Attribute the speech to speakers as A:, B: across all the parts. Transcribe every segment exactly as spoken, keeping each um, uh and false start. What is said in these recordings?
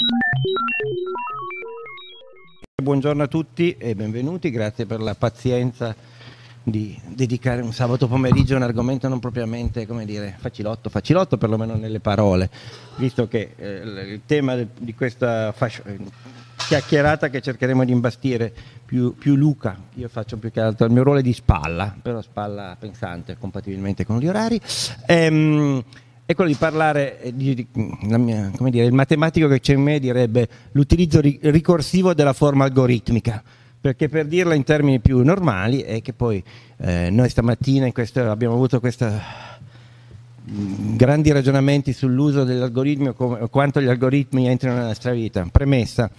A: Buongiorno a tutti e benvenuti, grazie per la pazienza di dedicare un sabato pomeriggio a un argomento non propriamente, come dire, facilotto, facilotto perlomeno nelle parole, visto che eh, il tema di questa fascia, chiacchierata che cercheremo di imbastire più, più Luca, io faccio più che altro il mio ruolo è di spalla, però spalla pensante compatibilmente con gli orari, ehm, è quello di parlare di, di la mia, come dire, il matematico che c'è in me direbbe l'utilizzo ri, ricorsivo della forma algoritmica, perché per dirla in termini più normali è che poi eh, noi stamattina in questo, abbiamo avuto questa grandi ragionamenti sull'uso degli algoritmi o quanto gli algoritmi entrano nella nostra vita. Premessa,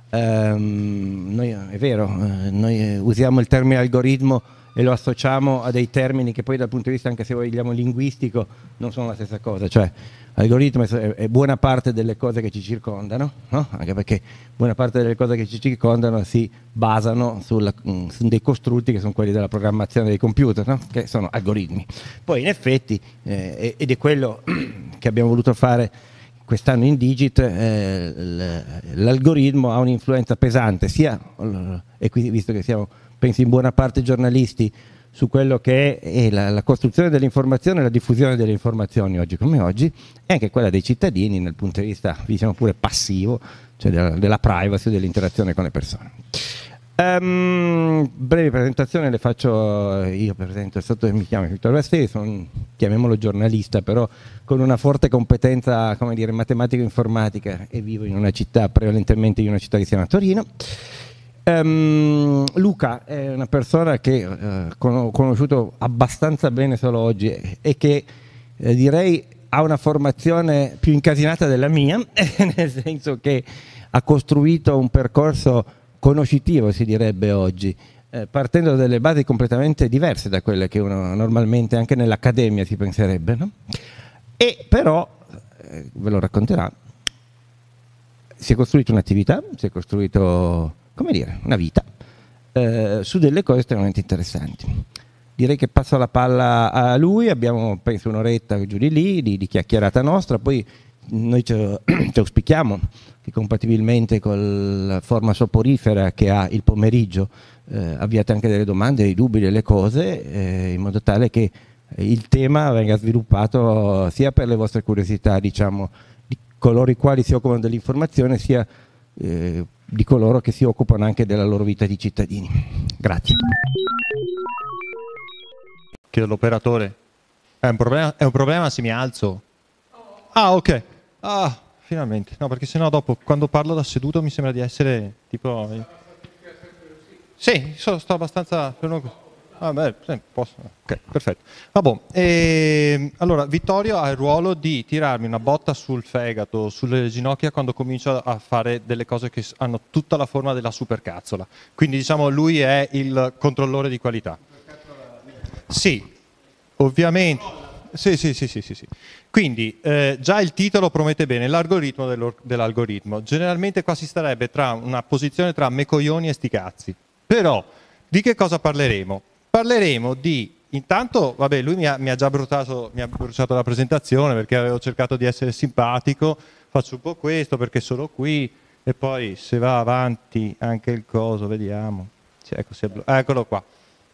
A: ehm, noi, è vero, eh, noi usiamo il termine algoritmo e lo associamo a dei termini che poi dal punto di vista, anche se vogliamo linguistico, non sono la stessa cosa, cioè l'algoritmo è buona parte delle cose che ci circondano, no? Anche perché buona parte delle cose che ci circondano si basano sulla, su dei costrutti che sono quelli della programmazione dei computer, no? Che sono algoritmi. Poi in effetti, eh, ed è quello che abbiamo voluto fare quest'anno in Digit, eh, l'algoritmo ha un'influenza pesante, sia, e qui visto che siamo, penso in buona parte giornalisti, su quello che è la, la costruzione dell'informazione e la diffusione delle informazioni oggi come oggi, e anche quella dei cittadini dal punto di vista, diciamo pure passivo, cioè della, della privacy e dell'interazione con le persone. Um, brevi presentazioni le faccio io, presento, sotto mi chiamo Vittorio Basteri, sono, chiamiamolo giornalista, però con una forte competenza, come dire, matematico-informatica, e vivo in una città, prevalentemente in una città che si chiama Torino. Um, Luca è una persona che uh, ho conosciuto abbastanza bene solo oggi e che eh, direi ha una formazione più incasinata della mia, nel senso che ha costruito un percorso conoscitivo, si direbbe oggi, eh, partendo da delle basi completamente diverse da quelle che uno normalmente anche nell'accademia si penserebbe, no? E però, eh, ve lo racconterà, si è costruito un'attività, si è costruito, come dire, una vita eh, su delle cose estremamente interessanti. Direi che passo la palla a lui, abbiamo penso un'oretta giù di lì di, di chiacchierata nostra, poi noi ci, ci auspichiamo che compatibilmente con la forma soporifera che ha il pomeriggio eh, abbiate anche delle domande, dei dubbi, delle cose, eh, in modo tale che il tema venga sviluppato sia per le vostre curiosità, diciamo, di coloro i quali si occupano dell'informazione, sia eh, di coloro che si occupano anche della loro vita di cittadini. Grazie.
B: Chiedo all'operatore. È un problema, è un problema se mi alzo? Ah, ok. Ah, finalmente. No, perché sennò dopo, quando parlo da seduto, mi sembra di essere tipo... Sì, so, sto abbastanza... Vabbè, sì, posso. Ok, perfetto. Vabbè, e, allora, Vittorio ha il ruolo di tirarmi una botta sul fegato, sulle ginocchia, quando comincio a fare delle cose che hanno tutta la forma della supercazzola. Quindi, diciamo, lui è il controllore di qualità. Sì, ovviamente. Sì, sì, sì, sì, sì, sì. Quindi, eh, già il titolo promette bene, l'algoritmo dell'algoritmo. Generalmente qua si starebbe tra una posizione tra me coglioni e sti cazzi. Però, di che cosa parleremo? Parleremo di, intanto, vabbè, lui mi ha, mi ha già bruciato, mi ha bruciato la presentazione perché avevo cercato di essere simpatico, faccio un po' questo perché sono qui, e poi se va avanti anche il coso, vediamo, sì, ecco, si è blo- eccolo qua.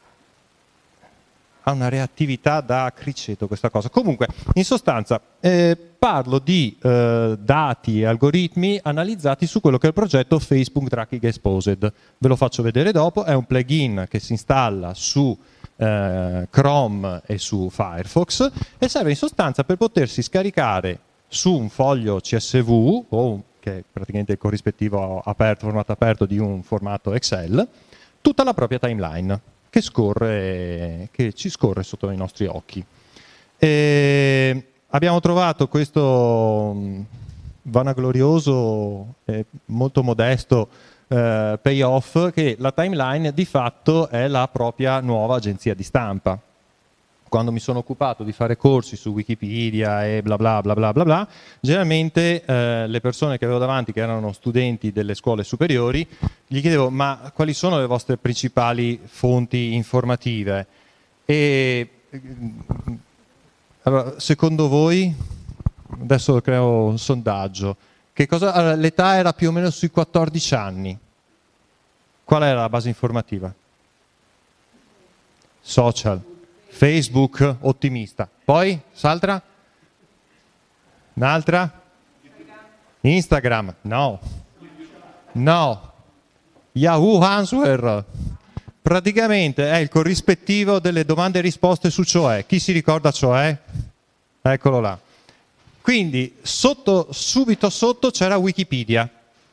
B: Ha una reattività da criceto questa cosa. Comunque, in sostanza, eh, parlo di eh, dati e algoritmi analizzati su quello che è il progetto Facebook Tracking Exposed. Ve lo faccio vedere dopo, è un plugin che si installa su eh, Chrome e su Firefox e serve in sostanza per potersi scaricare su un foglio C S V, o che è praticamente il corrispettivo aperto, formato aperto di un formato Excel, tutta la propria timeline. Che, scorre, che ci scorre sotto i nostri occhi. E abbiamo trovato questo vanaglorioso e molto modesto eh, payoff che la timeline di fatto è la propria nuova agenzia di stampa. Quando mi sono occupato di fare corsi su Wikipedia e bla bla bla bla bla bla, generalmente eh, le persone che avevo davanti, che erano studenti delle scuole superiori, gli chiedevo: ma quali sono le vostre principali fonti informative? E allora, secondo voi, adesso creo un sondaggio, Che cosa, allora, l'età era più o meno sui quattordici anni. Qual era la base informativa? Social. Facebook, ottimista. Poi, s'altra? Un'altra? Instagram. No. No. Yahoo Answer. Praticamente è il corrispettivo delle domande e risposte su Cioè. Chi si ricorda Cioè? Eccolo là. Quindi sotto, subito sotto c'era Wikipedia.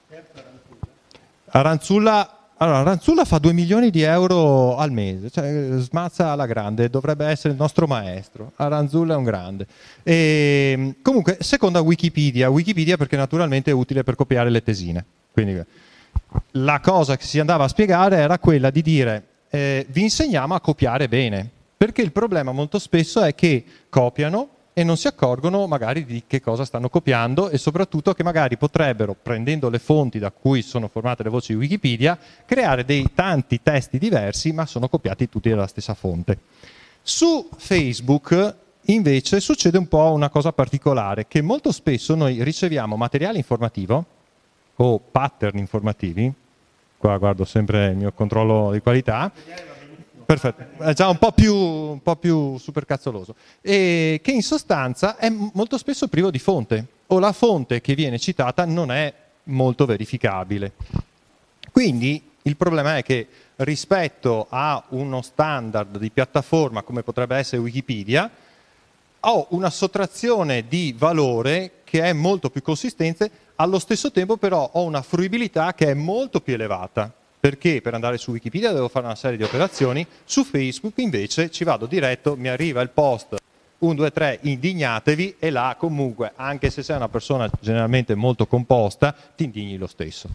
B: Aranzulla, allora, Aranzulla fa due milioni di euro al mese, cioè smazza alla grande, dovrebbe essere il nostro maestro. Aranzulla è un grande. E, comunque, seconda Wikipedia. Wikipedia perché naturalmente è utile per copiare le tesine. Quindi la cosa che si andava a spiegare era quella di dire eh, vi insegniamo a copiare bene, perché il problema molto spesso è che copiano e non si accorgono magari di che cosa stanno copiando e soprattutto che magari potrebbero, prendendo le fonti da cui sono formate le voci di Wikipedia, creare dei tanti testi diversi ma sono copiati tutti dalla stessa fonte. Su Facebook invece succede un po' una cosa particolare, che molto spesso noi riceviamo materiale informativo o pattern informativi, qua guardo sempre il mio controllo di qualità, perfetto, è già un po' più, un po' più supercazzoloso, e che in sostanza è molto spesso privo di fonte, o la fonte che viene citata non è molto verificabile. Quindi il problema è che rispetto a uno standard di piattaforma come potrebbe essere Wikipedia, ho una sottrazione di valore che è molto più consistente, allo stesso tempo però ho una fruibilità che è molto più elevata. Perché per andare su Wikipedia devo fare una serie di operazioni, su Facebook invece ci vado diretto, mi arriva il post uno, due, tre, indignatevi, e là comunque, anche se sei una persona generalmente molto composta, ti indigni lo stesso.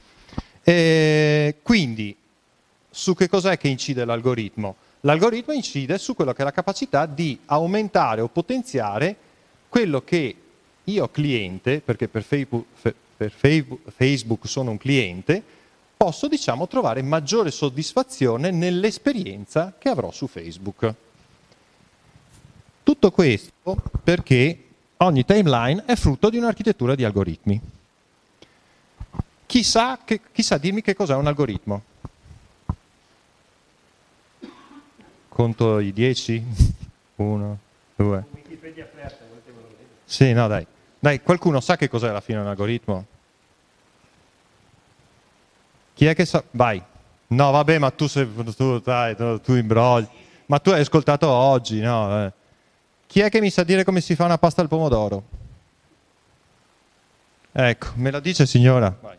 B: E quindi, su che cos'è che incide l'algoritmo? L'algoritmo incide su quello che è la capacità di aumentare o potenziare quello che io cliente, perché per Facebook, per Facebook sono un cliente, posso, diciamo, trovare maggiore soddisfazione nell'esperienza che avrò su Facebook. Tutto questo perché ogni timeline è frutto di un'architettura di algoritmi. Chi sa, che, chi sa dirmi che cos'è un algoritmo? Conto i dieci? Uno, due. Sì, no, dai. Dai, qualcuno sa che cos'è alla fine un algoritmo? Chi è che sa? Vai. No, vabbè, ma tu sei tu, dai, tu imbrogli. Ma tu hai ascoltato oggi, no? Eh. Chi è che mi sa dire come si fa una pasta al pomodoro? Ecco, me la dice signora? Vai.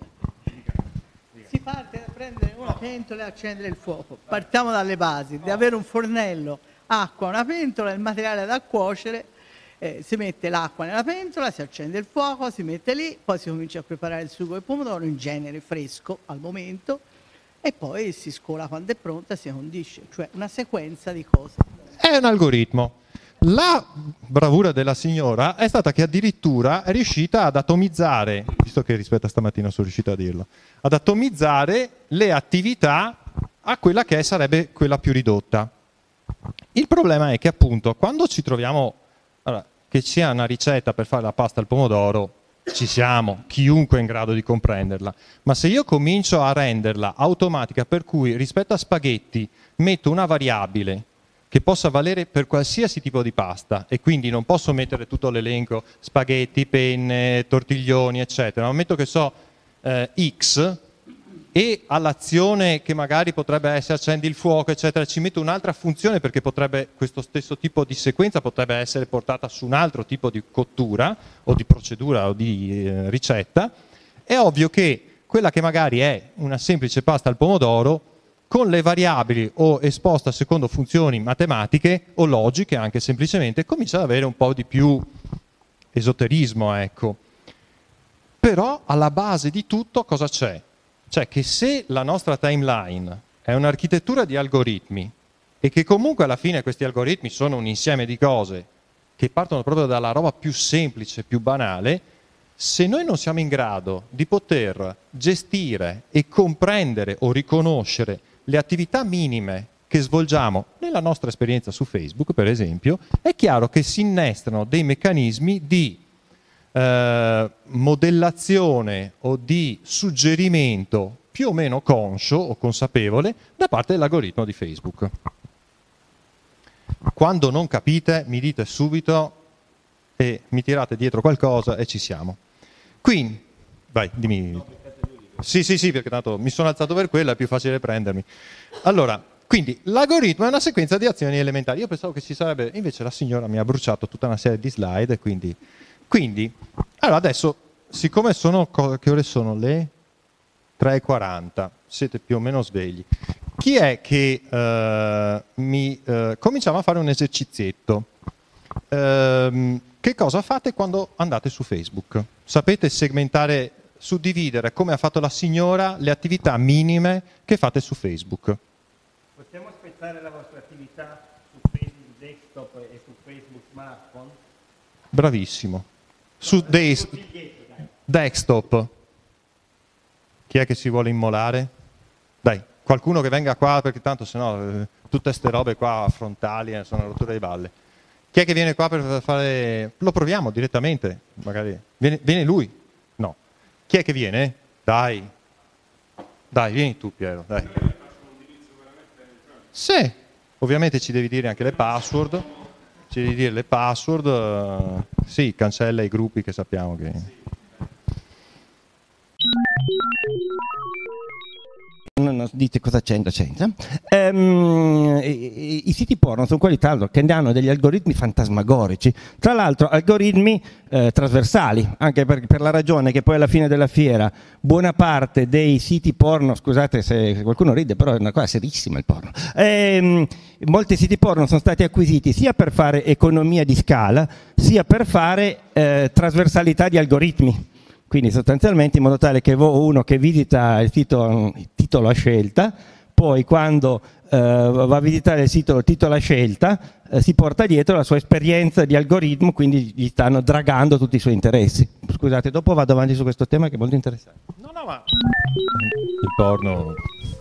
C: Si parte da prendere una pentola e accendere il fuoco. Partiamo dalle basi, di avere un fornello, acqua, una pentola, il materiale da cuocere. Eh, si mette l'acqua nella pentola, si accende il fuoco, si mette lì, poi si comincia a preparare il sugo del pomodoro, in genere fresco al momento, e poi si scola quando è pronta e si condisce, cioè una sequenza di cose.
B: È un algoritmo. La bravura della signora è stata che addirittura è riuscita ad atomizzare, visto che rispetto a stamattina sono riuscito a dirlo, ad atomizzare le attività a quella che sarebbe quella più ridotta. Il problema è che appunto quando ci troviamo, allora, che sia una ricetta per fare la pasta al pomodoro, ci siamo, chiunque è in grado di comprenderla, ma se io comincio a renderla automatica, per cui rispetto a spaghetti metto una variabile che possa valere per qualsiasi tipo di pasta, e quindi non posso mettere tutto l'elenco spaghetti, penne, tortiglioni, eccetera, ma metto che so eh, X, e all'azione che magari potrebbe essere accendi il fuoco, eccetera, ci metto un'altra funzione, perché potrebbe, questo stesso tipo di sequenza potrebbe essere portata su un altro tipo di cottura o di procedura o di eh, ricetta. È ovvio che quella che magari è una semplice pasta al pomodoro, con le variabili o esposta secondo funzioni matematiche o logiche anche semplicemente, comincia ad avere un po' di più esoterismo, ecco. Però alla base di tutto cosa c'è? Cioè che se la nostra timeline è un'architettura di algoritmi e che comunque alla fine questi algoritmi sono un insieme di cose che partono proprio dalla roba più semplice, più banale, se noi non siamo in grado di poter gestire e comprendere o riconoscere le attività minime che svolgiamo nella nostra esperienza su Facebook, per esempio, è chiaro che si innestano dei meccanismi di eh, modellazione o di suggerimento più o meno conscio o consapevole da parte dell'algoritmo di Facebook. Quando non capite, mi dite subito e mi tirate dietro qualcosa e ci siamo. Quindi, vai, dimmi. Sì, sì, sì, perché tanto mi sono alzato per quello, è più facile prendermi. Allora, quindi l'algoritmo è una sequenza di azioni elementari. Io pensavo che ci sarebbe, invece la signora mi ha bruciato tutta una serie di slide, quindi, quindi allora adesso, siccome sono, che ore sono? Le tre e quaranta, siete più o meno svegli. Chi è che eh, mi... Eh, cominciamo a fare un esercizietto. Eh, che cosa fate quando andate su Facebook? Sapete segmentare, suddividere, come ha fatto la signora, le attività minime che fate su Facebook?
A: Possiamo aspettare la vostra attività su Facebook desktop e su Facebook smartphone?
B: Bravissimo. Su des desktop. Chi è che si vuole immolare? Dai, qualcuno che venga qua, perché tanto sennò eh, tutte queste robe qua frontali eh, sono una rottura di balle. Chi è che viene qua per fare... Lo proviamo direttamente, magari. Viene, viene lui? No. Chi è che viene? Dai. Dai, vieni tu Piero, dai. Sì, ovviamente ci devi dire anche le password. Ci devi dire le password. Uh, sì, cancella i gruppi che sappiamo che...
A: No, no, dite cosa c'entra, c'entra. Ehm, i, i siti porno sono quelli tra l'altro che hanno degli algoritmi fantasmagorici, tra l'altro algoritmi eh, trasversali, anche per, per la ragione che poi alla fine della fiera buona parte dei siti porno, scusate se qualcuno ride, però è una cosa serissima il porno, ehm, molti siti porno sono stati acquisiti sia per fare economia di scala, sia per fare eh, trasversalità di algoritmi. Quindi sostanzialmente in modo tale che uno che visita il sito il titolo a scelta, poi quando eh, va a visitare il sito titolo a scelta, eh, si porta dietro la sua esperienza di algoritmo, quindi gli stanno dragando tutti i suoi interessi. Scusate, dopo vado avanti su questo tema che è molto interessante.
B: No, no, ma... Il porno...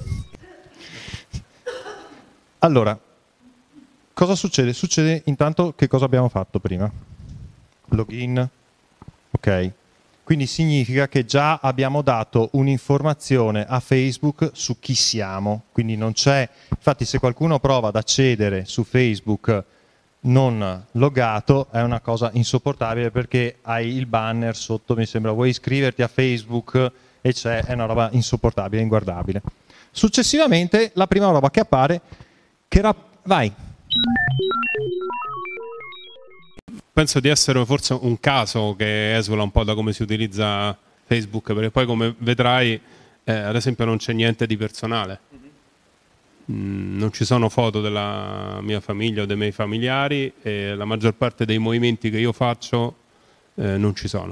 B: Allora, cosa succede? Succede intanto che cosa abbiamo fatto prima? Login, ok. Quindi significa che già abbiamo dato un'informazione a Facebook su chi siamo, quindi non c'è, infatti se qualcuno prova ad accedere su Facebook non logato è una cosa insopportabile perché hai il banner sotto, mi sembra, vuoi iscriverti a Facebook e c'è, è una roba insopportabile, inguardabile. Successivamente la prima roba che appare, che era, vai.
D: Penso di essere forse un caso che esula un po' da come si utilizza Facebook, perché poi come vedrai, eh, ad esempio non c'è niente di personale. Mm, non ci sono foto della mia famiglia o dei miei familiari e la maggior parte dei movimenti che io faccio eh, non ci sono.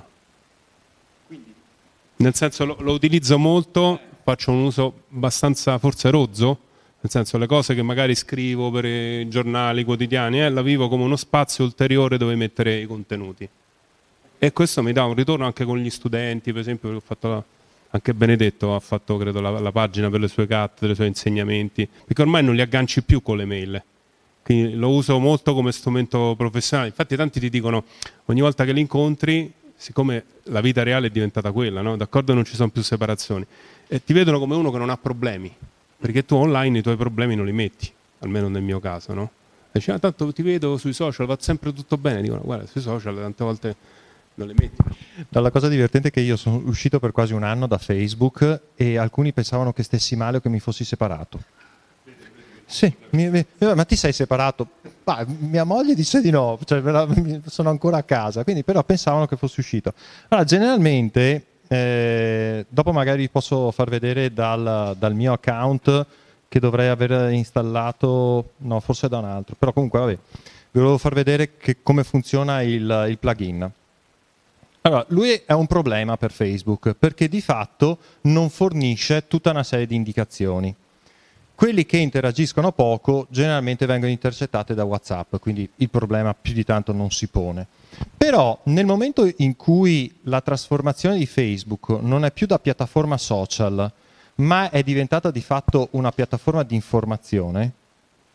D: Nel senso lo, lo utilizzo molto, faccio un uso abbastanza forse rozzo, nel senso le cose che magari scrivo per i giornali quotidiani eh, la vivo come uno spazio ulteriore dove mettere i contenuti e questo mi dà un ritorno anche con gli studenti, per esempio ho fatto la, anche Benedetto ha fatto credo la, la pagina per le sue cattedre, i suoi insegnamenti, perché ormai non li agganci più con le mail, quindi lo uso molto come strumento professionale. Infatti tanti ti dicono ogni volta che li incontri, siccome la vita reale è diventata quella, no? D'accordo, non ci sono più separazioni e ti vedono come uno che non ha problemi, perché tu online i tuoi problemi non li metti, almeno nel mio caso, no? E dici, ah, tanto ti vedo sui social, va sempre tutto bene. Dicono, guarda, sui social tante volte non li metti.
B: La cosa divertente è che io sono uscito per quasi un anno da Facebook e alcuni pensavano che stessi male o che mi fossi separato. Sì, mi, mi, ma ti sei separato? Ma, mia moglie disse di no, cioè, sono ancora a casa, quindi però pensavano che fossi uscito. Allora, generalmente... Eh, dopo magari posso far vedere dal, dal mio account che dovrei aver installato, no forse da un altro, però comunque vabbè, vi volevo far vedere che, come funziona il, il plugin. Allora, lui è un problema per Facebook perché di fatto non fornisce tutta una serie di indicazioni. Quelli che interagiscono poco generalmente vengono intercettate da WhatsApp, quindi il problema più di tanto non si pone. Però nel momento in cui la trasformazione di Facebook non è più da piattaforma social, ma è diventata di fatto una piattaforma di informazione,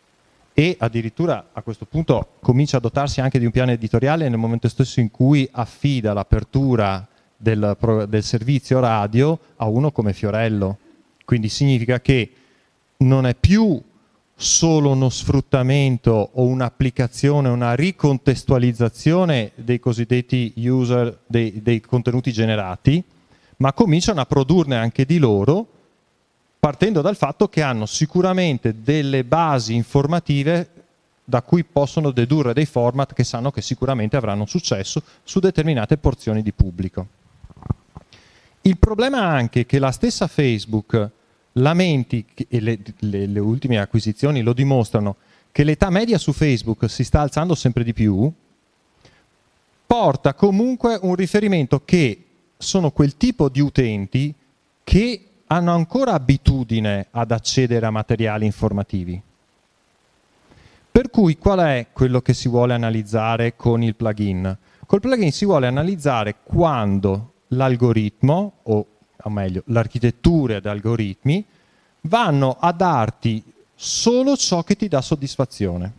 B: e addirittura a questo punto comincia a dotarsi anche di un piano editoriale nel momento stesso in cui affida l'apertura del, del servizio radio a uno come Fiorello. Quindi significa che non è più solo uno sfruttamento o un'applicazione, una ricontestualizzazione dei cosiddetti user, dei, dei contenuti generati, ma cominciano a produrne anche di loro, partendo dal fatto che hanno sicuramente delle basi informative da cui possono dedurre dei format che sanno che sicuramente avranno successo su determinate porzioni di pubblico. Il problema è anche che la stessa Facebook lamenti, e le, le, le ultime acquisizioni lo dimostrano, che l'età media su Facebook si sta alzando sempre di più, porta comunque un riferimento che sono quel tipo di utenti che hanno ancora abitudine ad accedere a materiali informativi. Per cui qual è quello che si vuole analizzare con il plugin? Col plugin si vuole analizzare quando l'algoritmo, o, o meglio, l'architettura di algoritmi, vanno a darti solo ciò che ti dà soddisfazione.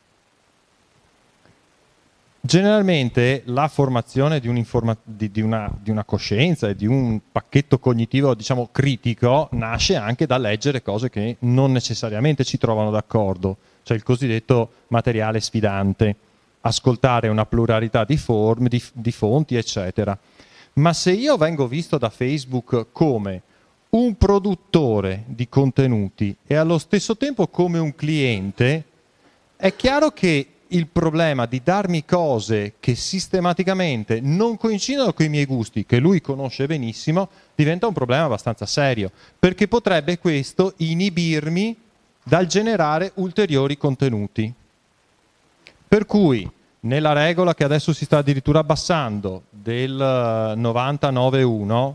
B: Generalmente la formazione di, un di, di, una, di una coscienza e di un pacchetto cognitivo, diciamo, critico, nasce anche da leggere cose che non necessariamente ci trovano d'accordo, cioè il cosiddetto materiale sfidante, ascoltare una pluralità di forme, di, di fonti, eccetera. Ma se io vengo visto da Facebook come un produttore di contenuti e allo stesso tempo come un cliente, è chiaro che il problema di darmi cose che sistematicamente non coincidono con i miei gusti, che lui conosce benissimo, diventa un problema abbastanza serio, perché potrebbe questo inibirmi dal generare ulteriori contenuti. Per cui, nella regola che adesso si sta addirittura abbassando, del novantanove uno,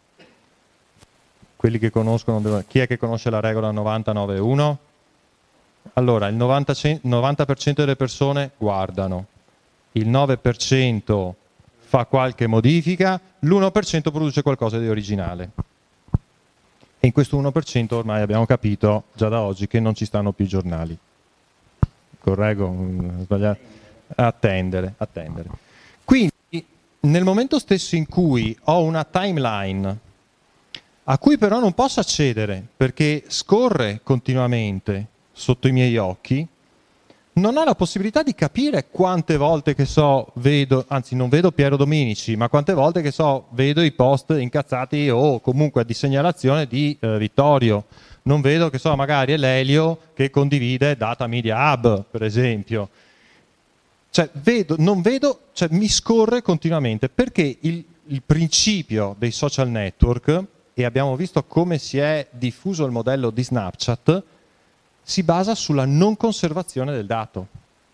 B: quelli che conoscono, chi è che conosce la regola novantanove uno? Allora, il novanta per cento delle persone guardano, il nove per cento fa qualche modifica, l'uno per cento produce qualcosa di originale. E in questo uno per cento ormai abbiamo capito già da oggi che non ci stanno più i giornali. Correggo? Sbagliato? Attendere, attendere. Quindi, nel momento stesso in cui ho una timeline a cui però non posso accedere perché scorre continuamente sotto i miei occhi, non ho la possibilità di capire quante volte che so vedo, anzi non vedo Piero Dominici, ma quante volte che so vedo i post incazzati o comunque di segnalazione di eh, Vittorio. Non vedo che so magari è l'Elio che condivide Data Media Hub, per esempio. Cioè vedo, non vedo, cioè mi scorre continuamente perché il, il principio dei social network, e abbiamo visto come si è diffuso il modello di Snapchat, si basa sulla non conservazione del dato.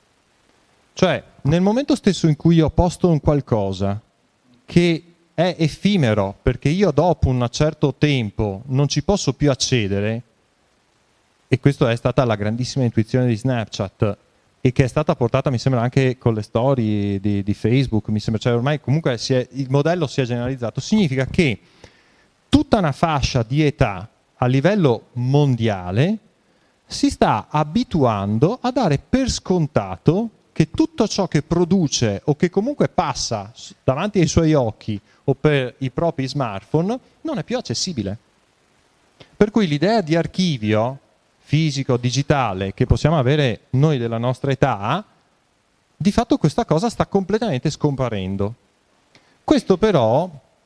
B: Cioè, nel momento stesso in cui io posto un qualcosa che è effimero, perché io dopo un certo tempo non ci posso più accedere, e questa è stata la grandissima intuizione di Snapchat, e che è stata portata, mi sembra, anche con le storie di, di Facebook, mi sembra, cioè ormai comunque si è, il modello si è generalizzato, significa che tutta una fascia di età a livello mondiale si sta abituando a dare per scontato che tutto ciò che produce o che comunque passa davanti ai suoi occhi o per i propri smartphone non è più accessibile. Per cui l'idea di archivio fisico, digitale, che possiamo avere noi della nostra età, di fatto questa cosa sta completamente scomparendo. Questo però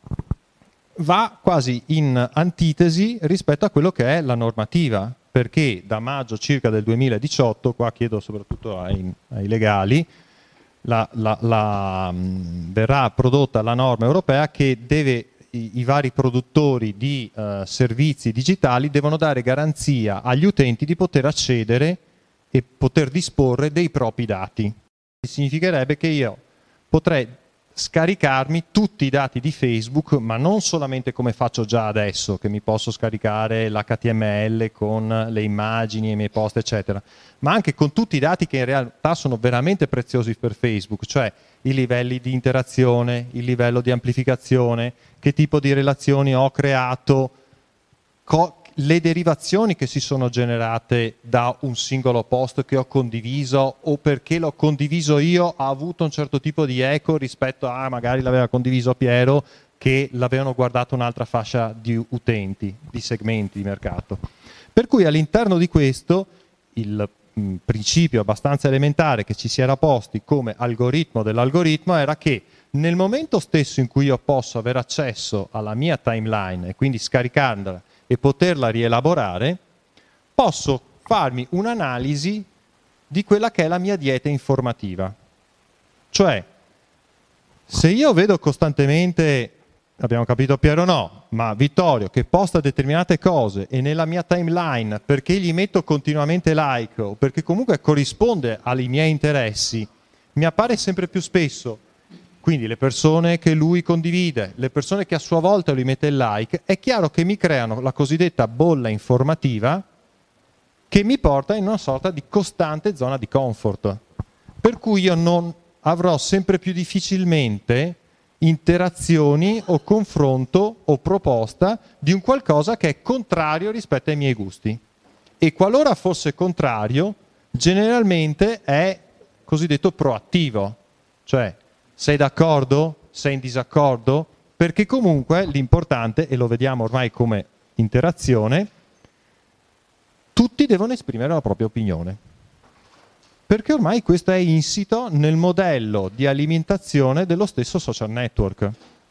B: va quasi in antitesi rispetto a quello che è la normativa, perché da maggio circa del duemiladiciotto, qua chiedo soprattutto ai, ai legali, la, la, la, mh, verrà prodotta la norma europea che deve, i, i vari produttori di uh, servizi digitali devono dare garanzia agli utenti di poter accedere e poter disporre dei propri dati. Significherebbe che io potrei scaricarmi tutti i dati di Facebook, ma non solamente come faccio già adesso, che mi posso scaricare l'H T M L con le immagini, i miei post, eccetera, ma anche con tutti i dati che in realtà sono veramente preziosi per Facebook, cioè i livelli di interazione, il livello di amplificazione, che tipo di relazioni ho creato, le derivazioni che si sono generate da un singolo post che ho condiviso, o perché l'ho condiviso io ha avuto un certo tipo di eco rispetto a magari l'aveva condiviso Piero, che l'avevano guardato un'altra fascia di utenti, di segmenti di mercato. Per cui all'interno di questo il mh, principio abbastanza elementare che ci si era posti come algoritmo dell'algoritmo era che nel momento stesso in cui io posso avere accesso alla mia timeline e quindi scaricarla e poterla rielaborare, posso farmi un'analisi di quella che è la mia dieta informativa. Cioè, se io vedo costantemente, abbiamo capito Piero no, ma Vittorio che posta determinate cose e nella mia timeline perché gli metto continuamente like o perché comunque corrisponde ai miei interessi, mi appare sempre più spesso, quindi le persone che lui condivide, le persone che a sua volta lui mette il like, è chiaro che mi creano la cosiddetta bolla informativa che mi porta in una sorta di costante zona di comfort, per cui io non avrò sempre più difficilmente interazioni o confronto o proposta di un qualcosa che è contrario rispetto ai miei gusti. E qualora fosse contrario, generalmente è cosiddetto proattivo, cioè sei d'accordo? Sei in disaccordo? Perché comunque l'importante, e lo vediamo ormai come interazione, tutti devono esprimere la propria opinione. Perché ormai questo è insito nel modello di alimentazione dello stesso social network.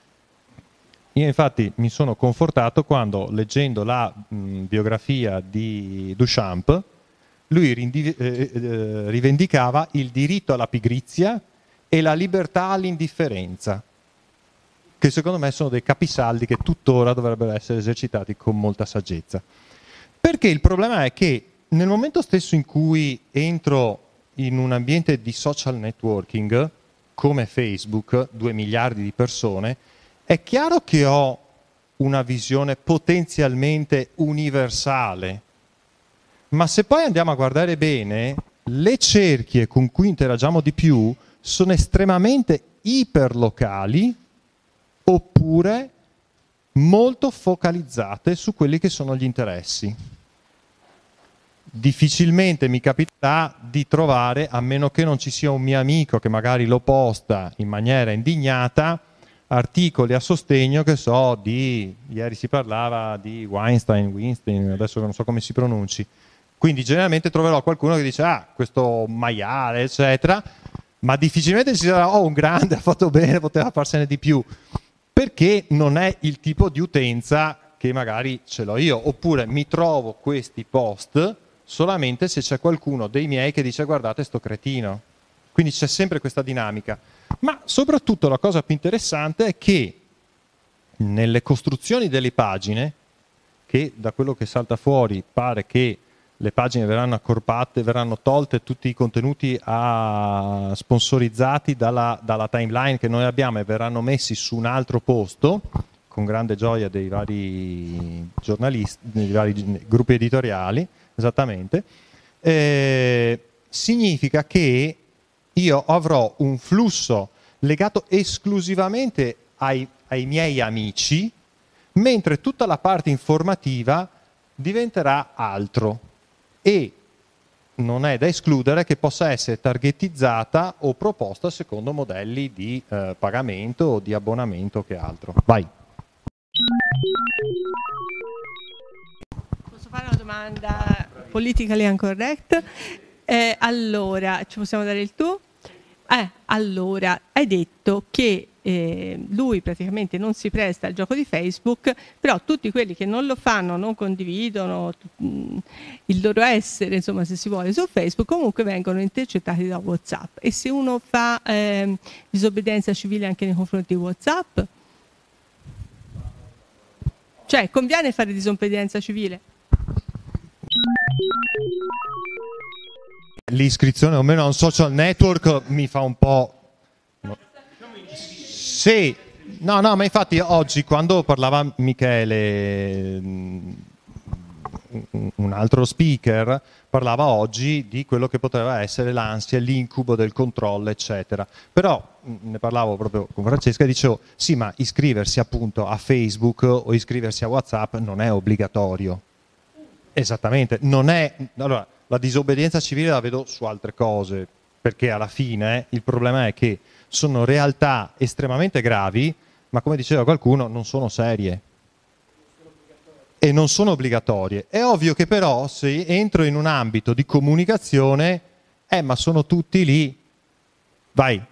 B: Io infatti mi sono confortato quando, leggendo la mh, biografia di Duchamp, lui rindi- eh, eh, rivendicava il diritto alla pigrizia e la libertà all'indifferenza, che secondo me sono dei capisaldi che tuttora dovrebbero essere esercitati con molta saggezza. Perché il problema è che nel momento stesso in cui entro in un ambiente di social networking, come Facebook, due miliardi di persone, è chiaro che ho una visione potenzialmente universale, ma se poi andiamo a guardare bene, le cerchie con cui interagiamo di più sono estremamente iperlocali oppure molto focalizzate su quelli che sono gli interessi. Difficilmente mi capiterà di trovare, a meno che non ci sia un mio amico che magari lo posta in maniera indignata, articoli a sostegno che so di, ieri si parlava di Weinstein, Weinstein, adesso non so come si pronunci. Quindi generalmente troverò qualcuno che dice ah, questo maiale, eccetera, ma difficilmente ci sarà, oh un grande, ha fatto bene, poteva farsene di più, perché non è il tipo di utenza che magari ce l'ho io, oppure mi trovo questi post solamente se c'è qualcuno dei miei che dice guardate sto cretino, quindi c'è sempre questa dinamica. Ma soprattutto la cosa più interessante è che nelle costruzioni delle pagine, che da quello che salta fuori pare che le pagine verranno accorpate, verranno tolte tutti i contenuti a, sponsorizzati dalla, dalla timeline che noi abbiamo e verranno messi su un altro posto, con grande gioia dei vari giornalisti, dei vari gruppi editoriali, esattamente, eh, significa che io avrò un flusso legato esclusivamente ai, ai miei amici, mentre tutta la parte informativa diventerà altro. E non è da escludere che possa essere targetizzata o proposta secondo modelli di eh, pagamento o di abbonamento che altro. Vai.
E: Posso fare una domanda politically incorrect? Eh, allora, ci possiamo dare il tu? Eh, allora, hai detto che eh, lui praticamente non si presta al gioco di Facebook, però tutti quelli che non lo fanno, non condividono mh, il loro essere, insomma, se si vuole, su Facebook, comunque vengono intercettati da WhatsApp. E se uno fa eh, disobbedienza civile anche nei confronti di WhatsApp? Cioè, conviene fare disobbedienza civile?
B: L'iscrizione o meno a un social network mi fa un po'... Sì, no, no, ma infatti oggi quando parlava Michele, un altro speaker, parlava oggi di quello che poteva essere l'ansia, l'incubo del controllo, eccetera. Però ne parlavo proprio con Francesca e dicevo, sì, ma iscriversi appunto a Facebook o iscriversi a WhatsApp non è obbligatorio. Esattamente, non è... Allora, la disobbedienza civile la vedo su altre cose, perché alla fine eh, il problema è che sono realtà estremamente gravi, ma come diceva qualcuno, non sono serie. E non sono obbligatorie. È ovvio che però se entro in un ambito di comunicazione, eh ma sono tutti lì. Vai.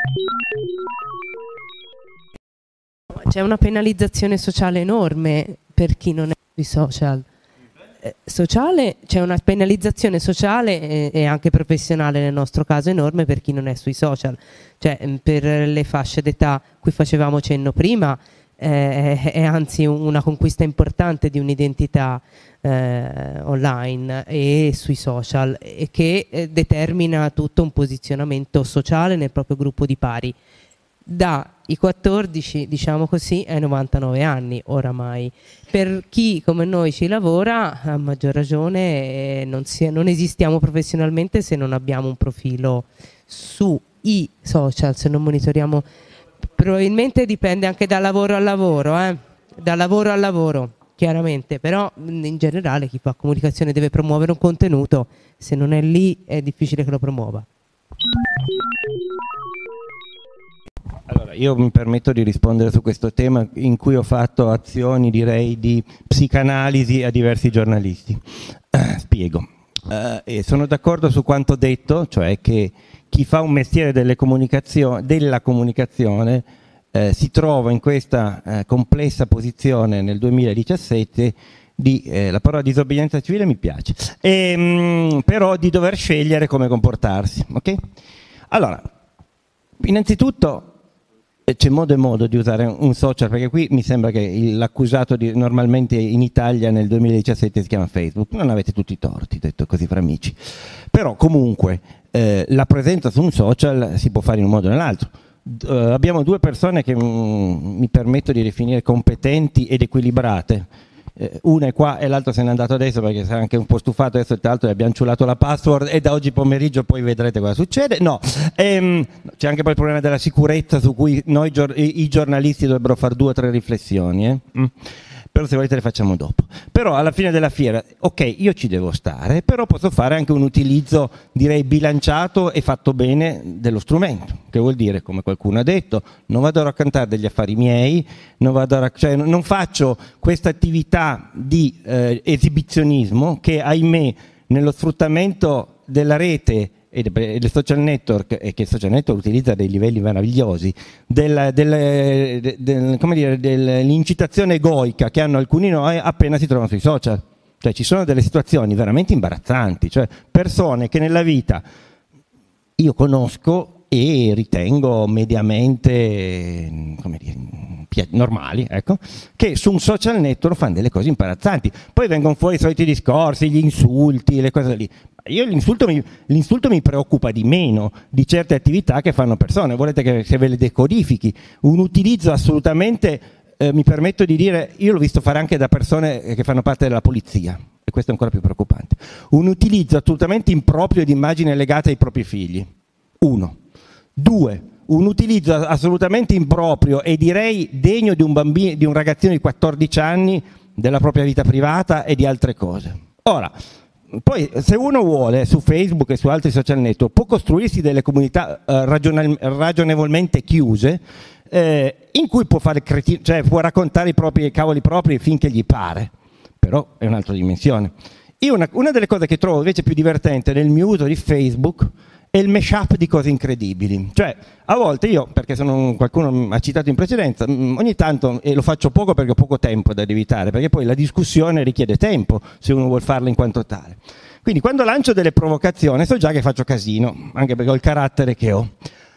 F: C'è una penalizzazione sociale enorme per chi non è sui social. Eh, sociale, c'è una penalizzazione sociale e, e anche professionale nel nostro caso enorme per chi non è sui social. Cioè per le fasce d'età cui facevamo cenno prima, Eh, è anzi una conquista importante di un'identità eh, online e sui social e che eh, determina tutto un posizionamento sociale nel proprio gruppo di pari dai quattordici, diciamo così, ai novantanove anni oramai. Per chi come noi ci lavora, a maggior ragione eh, non, si, non esistiamo professionalmente se non abbiamo un profilo sui social, se non monitoriamo. Probabilmente dipende anche dal lavoro al lavoro, eh? dal lavoro al lavoro, chiaramente, però in generale chi fa comunicazione deve promuovere un contenuto, se non è lì è difficile che lo promuova.
A: Allora, io mi permetto di rispondere su questo tema in cui ho fatto azioni, direi, di psicanalisi a diversi giornalisti. Eh, spiego. Eh, e sono d'accordo su quanto detto, cioè che chi fa un mestiere delle comunicazioni, della comunicazione eh, si trova in questa eh, complessa posizione nel duemiladiciassette di, eh, la parola disobbedienza civile mi piace, e, mh, però di dover scegliere come comportarsi. Okay? Allora, innanzitutto c'è modo e modo di usare un social, perché qui mi sembra che l'accusato di, normalmente in Italia nel duemiladiciassette si chiama Facebook, non avete tutti i torti, detto così fra amici, però comunque eh, la presenza su un social si può fare in un modo o nell'altro. Uh, abbiamo due persone che mm, mi permetto di definire competenti ed equilibrate, eh, una è qua e l'altra se n'è andato adesso perché si è anche un po' stufato adesso, tra l'altro gli abbiamo ciulato la password e da oggi pomeriggio poi vedrete cosa succede. No, ehm, c'è anche poi il problema della sicurezza su cui noi i, i giornalisti dovrebbero fare due o tre riflessioni, eh? mm. Però se volete le facciamo dopo. Però alla fine della fiera, ok, io ci devo stare, però posso fare anche un utilizzo, direi, bilanciato e fatto bene dello strumento, che vuol dire, come qualcuno ha detto, non vado a raccontare degli affari miei, non, vado a, cioè, non faccio questa attività di eh, esibizionismo che, ahimè, nello sfruttamento della rete e dei social network, e che il social network utilizza dei livelli meravigliosi, del, del, del, come dire, dell'incitazione egoica che hanno alcuni noi appena si trovano sui social. Cioè ci sono delle situazioni veramente imbarazzanti, cioè persone che nella vita io conosco e ritengo mediamente, come dire, normali, ecco, che su un social network fanno delle cose imbarazzanti. Poi vengono fuori i soliti discorsi, gli insulti, le cose lì. Io l'insulto mi, l'insulto mi preoccupa di meno di certe attività che fanno persone. Volete che se ve le decodifichi? Un utilizzo assolutamente, eh, mi permetto di dire, io l'ho visto fare anche da persone che fanno parte della polizia, e questo è ancora più preoccupante. Un utilizzo assolutamente improprio di immagini legate ai propri figli. Uno. Due. Un utilizzo assolutamente improprio e direi degno di un bambino, di un ragazzino di quattordici anni, della propria vita privata e di altre cose. Ora, poi se uno vuole su Facebook e su altri social network può costruirsi delle comunità eh, ragione, ragionevolmente chiuse eh, in cui può fare cretino, cioè può raccontare i propri cavoli propri finché gli pare, però è un'altra dimensione. Io una, una delle cose che trovo invece più divertente nel mio uso di Facebook è il mashup di cose incredibili. Cioè, a volte io, perché sono, qualcuno ha citato in precedenza, ogni tanto, e lo faccio poco perché ho poco tempo da evitare, perché poi la discussione richiede tempo se uno vuol farla in quanto tale. Quindi quando lancio delle provocazioni so già che faccio casino, anche perché ho il carattere che ho.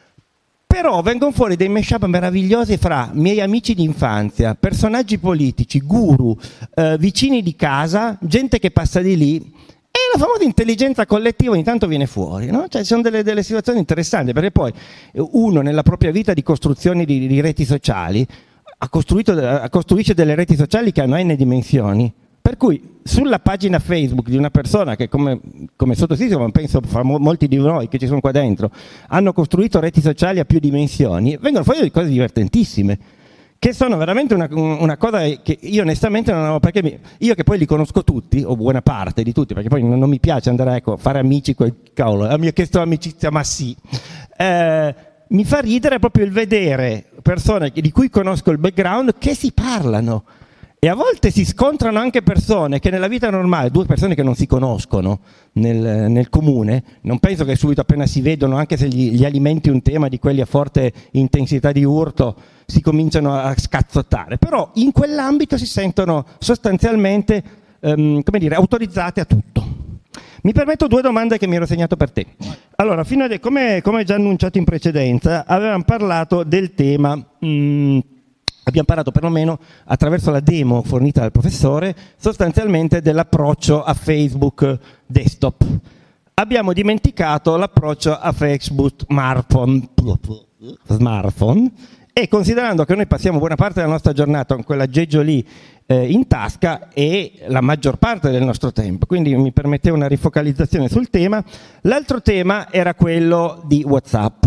A: Però vengono fuori dei mashup meravigliosi fra miei amici di infanzia, personaggi politici, guru, eh, vicini di casa, gente che passa di lì. E la famosa intelligenza collettiva ogni tanto viene fuori, no? Cioè, ci sono delle, delle situazioni interessanti, perché poi uno nella propria vita di costruzione di, di reti sociali ha costruito, ha costruisce delle reti sociali che hanno n dimensioni, per cui sulla pagina Facebook di una persona che come, come sottoscritto, ma penso fra molti di noi che ci sono qua dentro, hanno costruito reti sociali a più dimensioni, vengono fuori delle cose divertentissime, che sono veramente una, una cosa che io onestamente non avevo, perché mi, io che poi li conosco tutti, o buona parte di tutti, perché poi non, non mi piace andare ecco, a fare amici quel cavolo, mi ha chiesto amicizia, ma sì. Eh, mi fa ridere proprio il vedere persone di cui conosco il background che si parlano. E a volte si scontrano anche persone che nella vita normale, due persone che non si conoscono nel, nel comune, non penso che subito appena si vedono, anche se gli, gli alimenti un tema di quelli a forte intensità di urto, si cominciano a scazzottare. Però in quell'ambito si sentono sostanzialmente, um, come dire, autorizzate a tutto. Mi permetto due domande che mi ero segnato per te. Allora, fino a, come, come già annunciato in precedenza, avevamo parlato del tema... Mh, Abbiamo parlato perlomeno attraverso la demo fornita dal professore sostanzialmente dell'approccio a Facebook desktop. Abbiamo dimenticato l'approccio a Facebook smartphone, smartphone e considerando che noi passiamo buona parte della nostra giornata con quell'aggeggio lì eh, in tasca e la maggior parte del nostro tempo, quindi mi permetteva una rifocalizzazione sul tema. L'altro tema era quello di WhatsApp.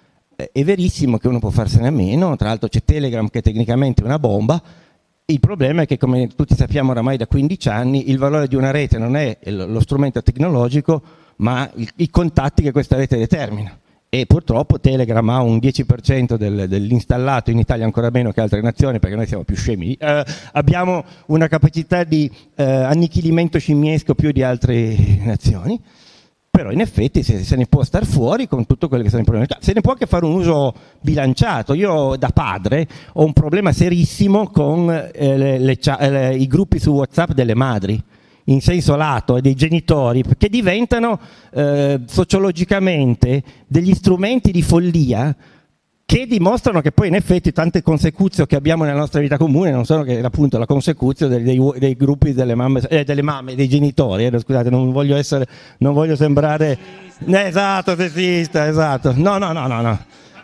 A: È verissimo che uno può farsene a meno, tra l'altro c'è Telegram che è tecnicamente una bomba, il problema è che come tutti sappiamo oramai da quindici anni il valore di una rete non è lo strumento tecnologico ma il, i contatti che questa rete determina e purtroppo Telegram ha un dieci per cento del, dell'installato, in Italia ancora meno che altre nazioni perché noi siamo più scemi, eh, abbiamo una capacità di eh, annichilimento scimmiesco più di altre nazioni. Però in effetti se, se ne può star fuori con tutto quello che sono i problemi. Se ne può anche fare un uso bilanciato. Io da padre ho un problema serissimo con eh, le, le, le, i gruppi su WhatsApp delle madri, in senso lato, e dei genitori, che diventano eh, sociologicamente degli strumenti di follia che dimostrano che poi in effetti tante consecuzio che abbiamo nella nostra vita comune non sono che appunto la consecuzio dei, dei, dei gruppi delle mamme, eh, delle mamme, dei genitori, eh, scusate, non voglio essere, non voglio sembrare esatto, sessista, esatto, no, no, no, no, no.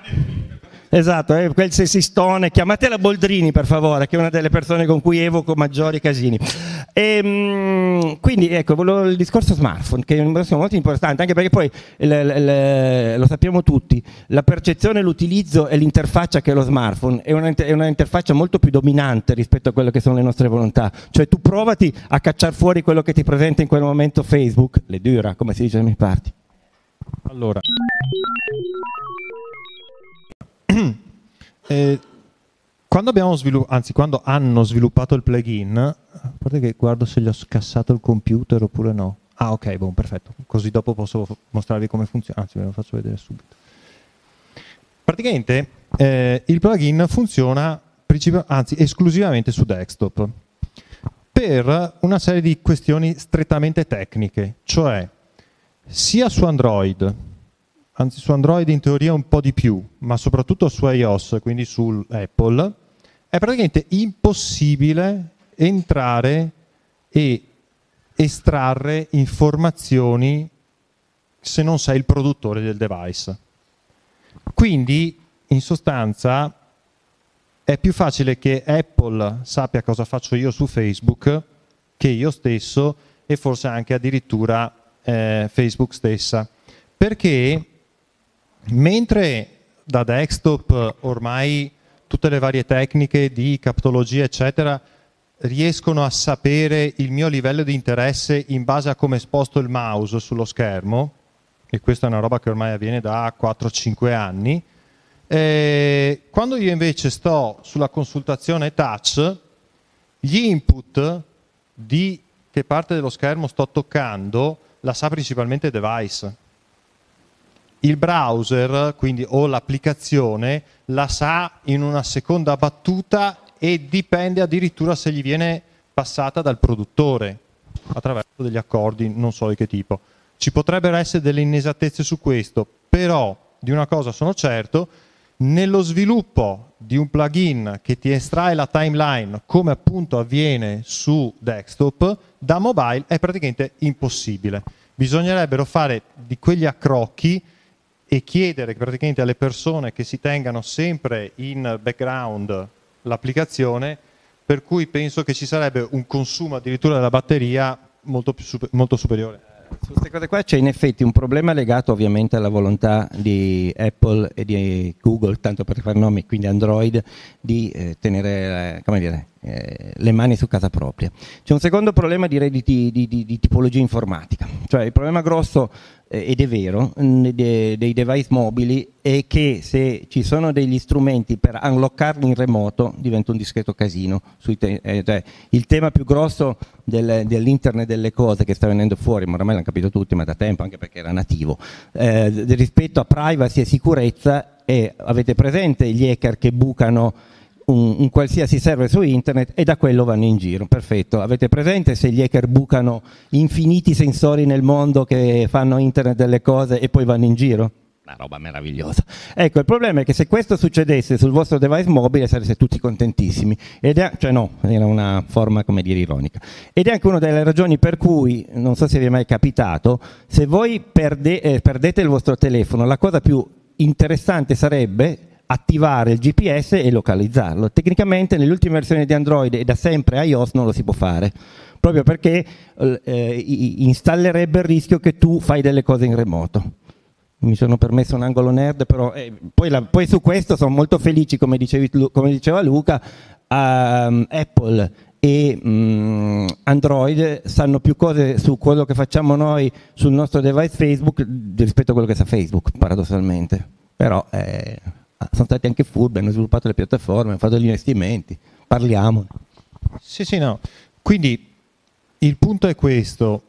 A: Esatto, eh, quel sessistone, chiamatela Boldrini per favore, che è una delle persone con cui evoco maggiori casini. E, mh, quindi ecco, volevo il discorso smartphone, che è un discorso molto importante, anche perché poi le, le, le, lo sappiamo tutti, la percezione, l'utilizzo e l'interfaccia che è lo smartphone è una, è una interfaccia molto più dominante rispetto a quelle che sono le nostre volontà. Cioè tu provati a cacciare fuori quello che ti presenta in quel momento Facebook, le dura, come si dice dalle mie parti.
B: Allora... Eh, quando abbiamo sviluppato, anzi quando hanno sviluppato il plugin, a parte che guardo se gli ho scassato il computer oppure no. Ah ok, buon, perfetto, così dopo posso mostrarvi come funziona, anzi ve lo faccio vedere subito. Praticamente eh, il plugin funziona anzi esclusivamente su desktop per una serie di questioni strettamente tecniche, cioè sia su Android, anzi su Android in teoria un po' di più, ma soprattutto su iOS, quindi su Apple, è praticamente impossibile entrare e estrarre informazioni se non sei il produttore del device. Quindi, in sostanza, è più facile che Apple sappia cosa faccio io su Facebook che io stesso e forse anche addirittura eh, Facebook stessa. Perché mentre da desktop ormai tutte le varie tecniche di captologia eccetera riescono a sapere il mio livello di interesse in base a come sposto il mouse sullo schermo, e questa è una roba che ormai avviene da quattro cinque anni, eh, quando io invece sto sulla consultazione touch, gli input di che parte dello schermo sto toccando la sa principalmente il device. Il browser, quindi, o l'applicazione, la sa in una seconda battuta e dipende addirittura se gli viene passata dal produttore attraverso degli accordi non so di che tipo. Ci potrebbero essere delle inesattezze su questo, però di una cosa sono certo: nello sviluppo di un plugin che ti estrae la timeline come appunto avviene su desktop, da mobile è praticamente impossibile. Bisognerebbero fare di quegli accrocchi e chiedere praticamente alle persone che si tengano sempre in background l'applicazione, per cui penso che ci sarebbe un consumo addirittura della batteria molto, più super, molto superiore.
A: Su queste cose qua c'è in effetti un problema legato ovviamente alla volontà di Apple e di Google, tanto per fare nomi, quindi Android, di eh, tenere eh, come dire, eh, le mani su casa propria. C'è un secondo problema direi di, di, di, di tipologia informatica, cioè il problema grosso, eh, ed è vero, mh, de, dei device mobili è che se ci sono degli strumenti per unlockarli in remoto diventa un discreto casino. Sui te- eh, cioè, il tema più grosso del, dell'internet delle cose che sta venendo fuori, ma ormai l'hanno capito tutti, ma da tempo, anche perché era nativo, eh, rispetto a privacy e sicurezza, e avete presente gli hacker che bucano un, un qualsiasi server su internet e da quello vanno in giro? Perfetto. Avete presente se gli hacker bucano infiniti sensori nel mondo che fanno internet delle cose e poi vanno in giro? Una roba meravigliosa. Ecco, il problema è che se questo succedesse sul vostro device mobile sareste tutti contentissimi, ed è, cioè no, era una forma, come dire, ironica. Ed è anche una delle ragioni per cui, non so se vi è mai capitato, se voi perde, eh, perdete il vostro telefono, la cosa più interessante sarebbe attivare il G P S e localizzarlo. Tecnicamente nelle ultime versioni di Android e da sempre iOS non lo si può fare, proprio perché eh, installerebbe il rischio che tu fai delle cose in remoto. Mi sono permesso un angolo nerd, però eh, poi, la, poi su questo sono molto felici, come, dicevi, come diceva Luca, um, Apple e um, Android sanno più cose su quello che facciamo noi sul nostro device Facebook rispetto a quello che sa Facebook, paradossalmente. Però eh, sono stati anche furbi, hanno sviluppato le piattaforme, hanno fatto gli investimenti, parliamo.
B: Sì, sì, no. Quindi il punto è questo,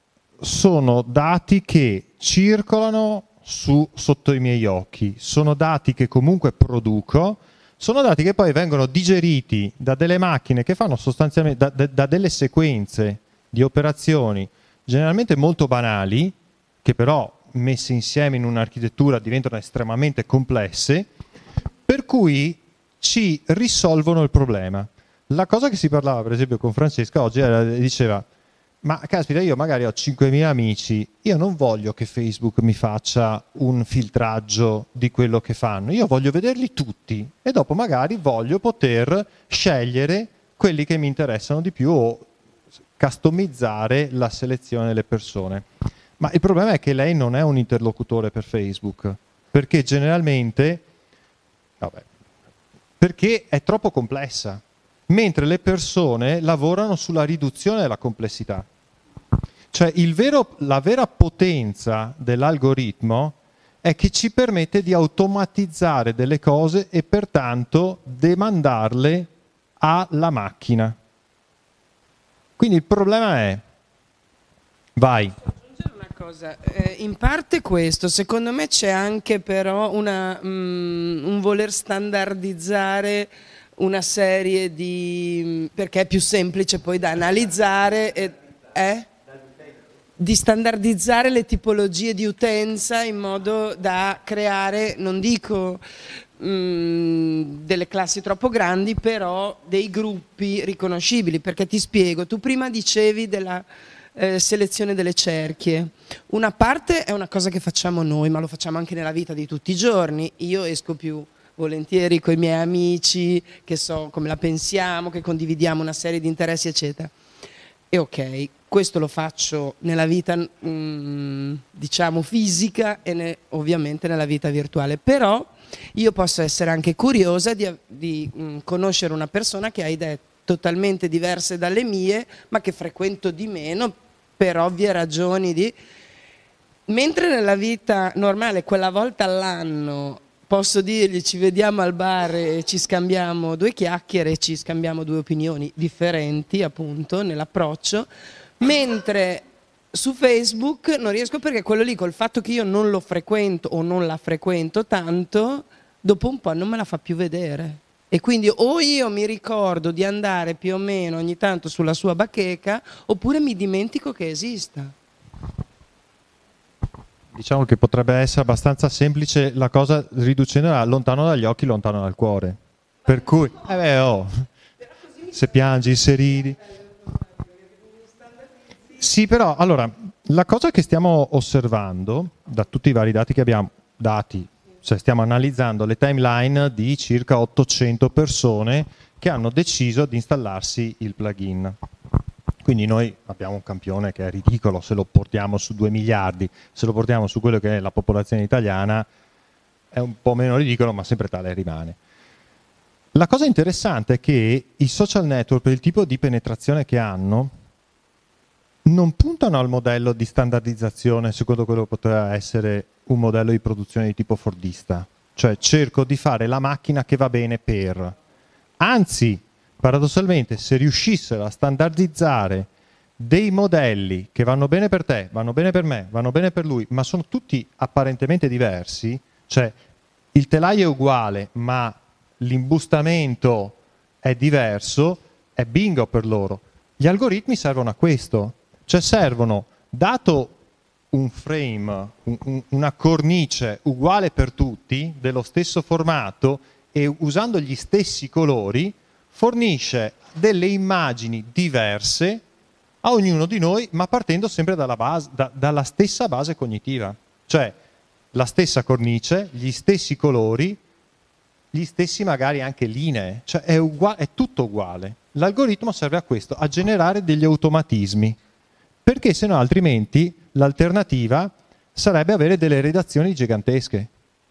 B: sono dati che circolano su, sotto i miei occhi, sono dati che comunque produco, sono dati che poi vengono digeriti da delle macchine che fanno sostanzialmente, da, da delle sequenze di operazioni generalmente molto banali, che però messe insieme in un'architettura diventano estremamente complesse, per cui ci risolvono il problema. La cosa che si parlava per esempio con Francesca oggi era, diceva: ma caspita, io magari ho cinquemila amici, io non voglio che Facebook mi faccia un filtraggio di quello che fanno, io voglio vederli tutti e dopo magari voglio poter scegliere quelli che mi interessano di più o customizzare la selezione delle persone. Ma il problema è che lei non è un interlocutore per Facebook, perché generalmente, vabbè, perché è troppo complessa, mentre le persone lavorano sulla riduzione della complessità. Cioè il vero, la vera potenza dell'algoritmo è che ci permette di automatizzare delle cose e pertanto demandarle alla macchina. Quindi il problema è, vai.
F: Cosa. Eh, in parte questo, secondo me c'è anche però una, mm, un voler standardizzare una serie di, perché è più semplice poi da analizzare, e, eh? di standardizzare le tipologie di utenza in modo da creare, non dico mh, delle classi troppo grandi, però dei gruppi riconoscibili, perché ti spiego, tu prima dicevi della eh, selezione delle cerchie, una parte è una cosa che facciamo noi, ma lo facciamo anche nella vita di tutti i giorni, io esco più volentieri con i miei amici, che so come la pensiamo, che condividiamo una serie di interessi eccetera, e ok, questo lo faccio nella vita mh, diciamo fisica e ne, ovviamente nella vita virtuale, però io posso essere anche curiosa di, di mh, conoscere una persona che ha idee totalmente diverse dalle mie, ma che frequento di meno per ovvie ragioni di... mentre nella vita normale quella volta all'anno posso dirgli ci vediamo al bar e ci scambiamo due chiacchiere e ci scambiamo due opinioni differenti appunto nell'approccio, mentre su Facebook non riesco, perché quello lì col fatto che io non lo frequento o non la frequento tanto, dopo un po' non me la fa più vedere. E quindi o io mi ricordo di andare più o meno ogni tanto sulla sua bacheca, oppure mi dimentico che esista.
B: Diciamo che potrebbe essere abbastanza semplice la cosa, riducendola lontano dagli occhi, lontano dal cuore. Per cui, eh beh, oh, se piangi, se ridi. Sì, però, allora, la cosa che stiamo osservando, da tutti i vari dati che abbiamo, dati, cioè stiamo analizzando le timeline di circa ottocento persone che hanno deciso di installarsi il plugin. Quindi noi abbiamo un campione che è ridicolo se lo portiamo su due miliardi, se lo portiamo su quello che è la popolazione italiana è un po' meno ridicolo, ma sempre tale rimane. La cosa interessante è che i social network, per il tipo di penetrazione che hanno, non puntano al modello di standardizzazione secondo quello che poteva essere un modello di produzione di tipo fordista. Cioè cerco di fare la macchina che va bene per. Anzi, paradossalmente, se riuscissero a standardizzare dei modelli che vanno bene per te, vanno bene per me, vanno bene per lui, ma sono tutti apparentemente diversi, cioè il telaio è uguale, ma l'imbustamento è diverso, è bingo per loro. Gli algoritmi servono a questo, cioè servono, dato un frame, un, un, una cornice uguale per tutti, dello stesso formato e usando gli stessi colori, fornisce delle immagini diverse a ognuno di noi, ma partendo sempre dalla, base, da, dalla stessa base cognitiva, cioè la stessa cornice, gli stessi colori, gli stessi magari anche linee, cioè è, uguale, è tutto uguale. L'algoritmo serve a questo, a generare degli automatismi, perché se no altrimenti l'alternativa sarebbe avere delle redazioni gigantesche.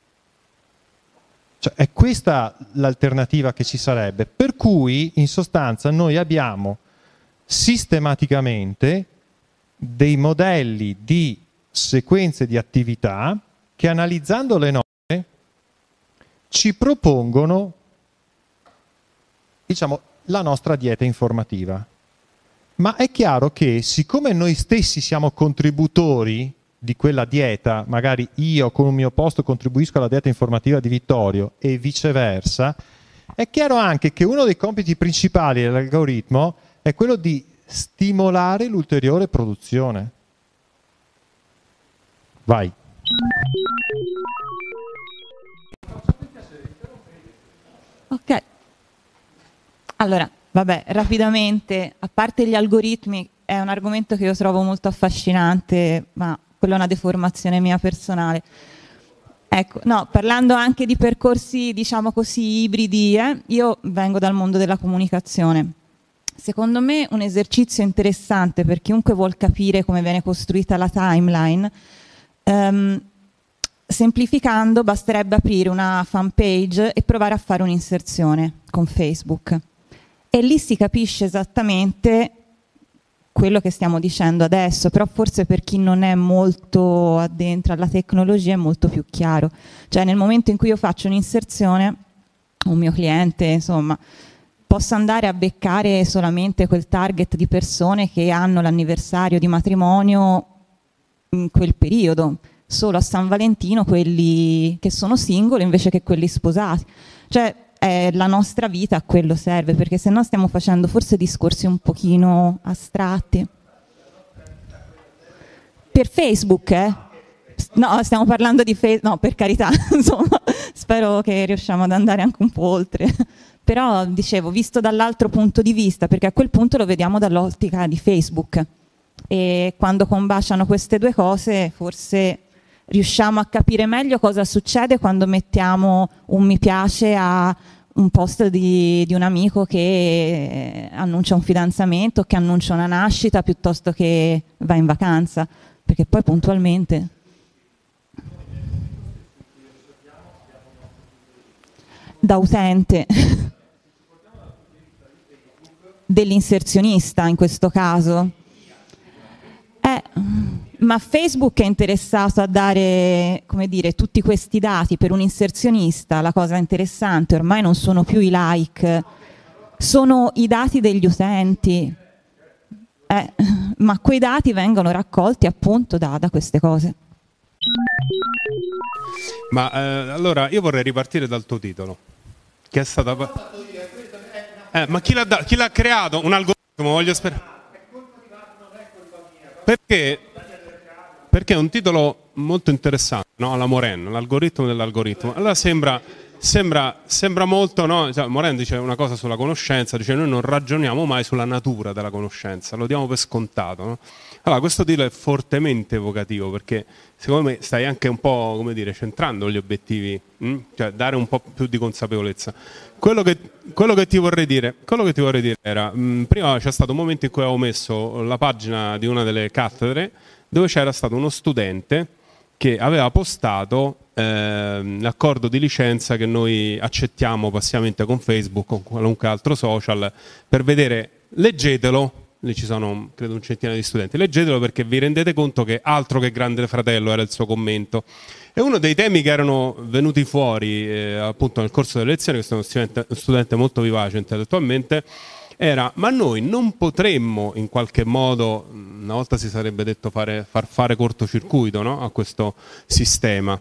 B: Cioè è questa l'alternativa che ci sarebbe, per cui in sostanza noi abbiamo sistematicamente dei modelli di sequenze di attività che analizzando le norme ci propongono, diciamo, la nostra dieta informativa. Ma è chiaro che siccome noi stessi siamo contributori di quella dieta, magari io con un mio posto contribuisco alla dieta informativa di Vittorio e viceversa, è chiaro anche che uno dei compiti principali dell'algoritmo è quello di stimolare l'ulteriore produzione. Vai.
G: Ok, allora, vabbè, rapidamente, a parte gli algoritmi, è un argomento che io trovo molto affascinante, ma quella è una deformazione mia personale. Ecco, no, parlando anche di percorsi, diciamo così, ibridi, eh, io vengo dal mondo della comunicazione. Secondo me un esercizio interessante per chiunque vuol capire come viene costruita la timeline, ehm, semplificando, basterebbe aprire una fanpage e provare a fare un'inserzione con Facebook. E lì si capisce esattamente quello che stiamo dicendo adesso, però forse per chi non è molto addentro alla tecnologia è molto più chiaro. Cioè nel momento in cui io faccio un'inserzione, un mio cliente, insomma, posso andare a beccare solamente quel target di persone che hanno l'anniversario di matrimonio in quel periodo, solo a San Valentino quelli che sono singoli invece che quelli sposati. Cioè eh, la nostra vita a quello serve, perché se no stiamo facendo forse discorsi un pochino astratti. Per Facebook, eh? No, stiamo parlando di Facebook, no, per carità, insomma, spero che riusciamo ad andare anche un po' oltre. Però, dicevo, visto dall'altro punto di vista, perché a quel punto lo vediamo dall'ottica di Facebook. E quando combaciano queste due cose, forse riusciamo a capire meglio cosa succede quando mettiamo un mi piace a un post di, di un amico che annuncia un fidanzamento, che annuncia una nascita, piuttosto che va in vacanza, perché poi puntualmente... Da utente, dell'inserzionista in questo caso. Eh, ma Facebook è interessato a dare, come dire, tutti questi dati per un inserzionista. La cosa interessante ormai non sono più i like, sono i dati degli utenti. Eh, ma quei dati vengono raccolti appunto da, da queste cose.
D: Ma eh, allora io vorrei ripartire dal tuo titolo, che è stata... Eh, ma chi l'ha, da... chi l'ha creato? Un algoritmo, voglio sperare. Perché? Perché è un titolo molto interessante, no? Alla Moren, l'algoritmo dell'algoritmo. Allora sembra, sembra, sembra molto, no? Cioè, Moreno dice una cosa sulla conoscenza, dice noi non ragioniamo mai sulla natura della conoscenza, lo diamo per scontato, no? Allora, questo titolo è fortemente evocativo perché secondo me stai anche un po', come dire, centrando gli obiettivi, mh? Cioè dare un po' più di consapevolezza. Quello che, quello che ti vorrei dire, quello che ti vorrei dire era, mh, prima c'è stato un momento in cui avevo messo la pagina di una delle cattedre dove c'era stato uno studente che aveva postato eh, l'accordo di licenza che noi accettiamo passivamente con Facebook o con qualunque altro social per vedere, leggetelo. Lì ci sono credo un centinaio di studenti, leggetelo perché vi rendete conto che altro che Grande Fratello era il suo commento. E uno dei temi che erano venuti fuori eh, appunto nel corso delle lezioni, che sono uno studente, uno studente molto vivace intellettualmente, era ma noi non potremmo in qualche modo, una volta si sarebbe detto fare, far fare cortocircuito, no? A questo sistema.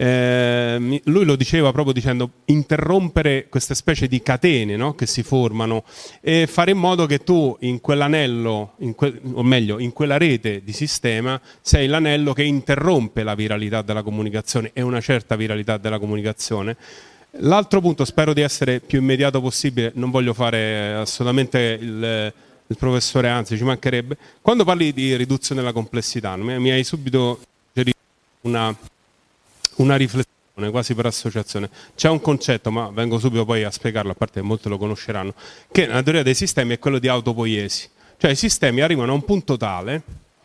D: Eh, lui lo diceva proprio dicendo interrompere queste specie di catene, no? Che si formano e fare in modo che tu in quell'anello, in que- o meglio in quella rete di sistema sei l'anello che interrompe la viralità della comunicazione e una certa viralità della comunicazione. L'altro punto, spero di essere più immediato possibile, non voglio fare assolutamente il, il professore, anzi ci mancherebbe, quando parli di riduzione della complessità mi, mi hai subito suggerito una una riflessione quasi per associazione. C'è un concetto, ma vengo subito poi a spiegarlo, a parte che molti lo conosceranno, che nella teoria dei sistemi è quello di autopoiesi, cioè i sistemi arrivano a un punto tale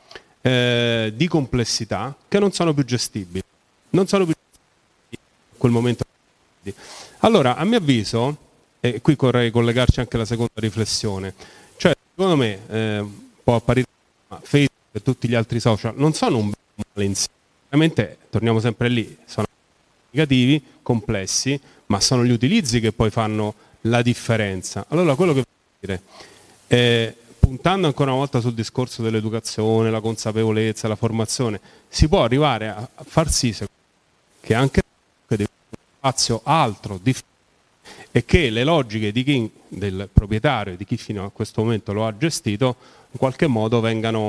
D: eh, di complessità che non sono più gestibili, non sono più gestibili in quel momento. Allora, a mio avviso, e qui vorrei collegarci anche alla seconda riflessione, cioè secondo me eh, può apparire ma Facebook e tutti gli altri social non sono un bene male insieme. Ovviamente torniamo sempre lì, sono negativi, complessi, ma sono gli utilizzi che poi fanno la differenza. Allora quello che voglio dire, eh, puntando ancora una volta sul discorso dell'educazione, la consapevolezza, la formazione, si può arrivare a, a far sì che anche uno spazio altro, differente, e che le logiche di chi, del proprietario, di chi fino a questo momento lo ha gestito, in qualche modo vengano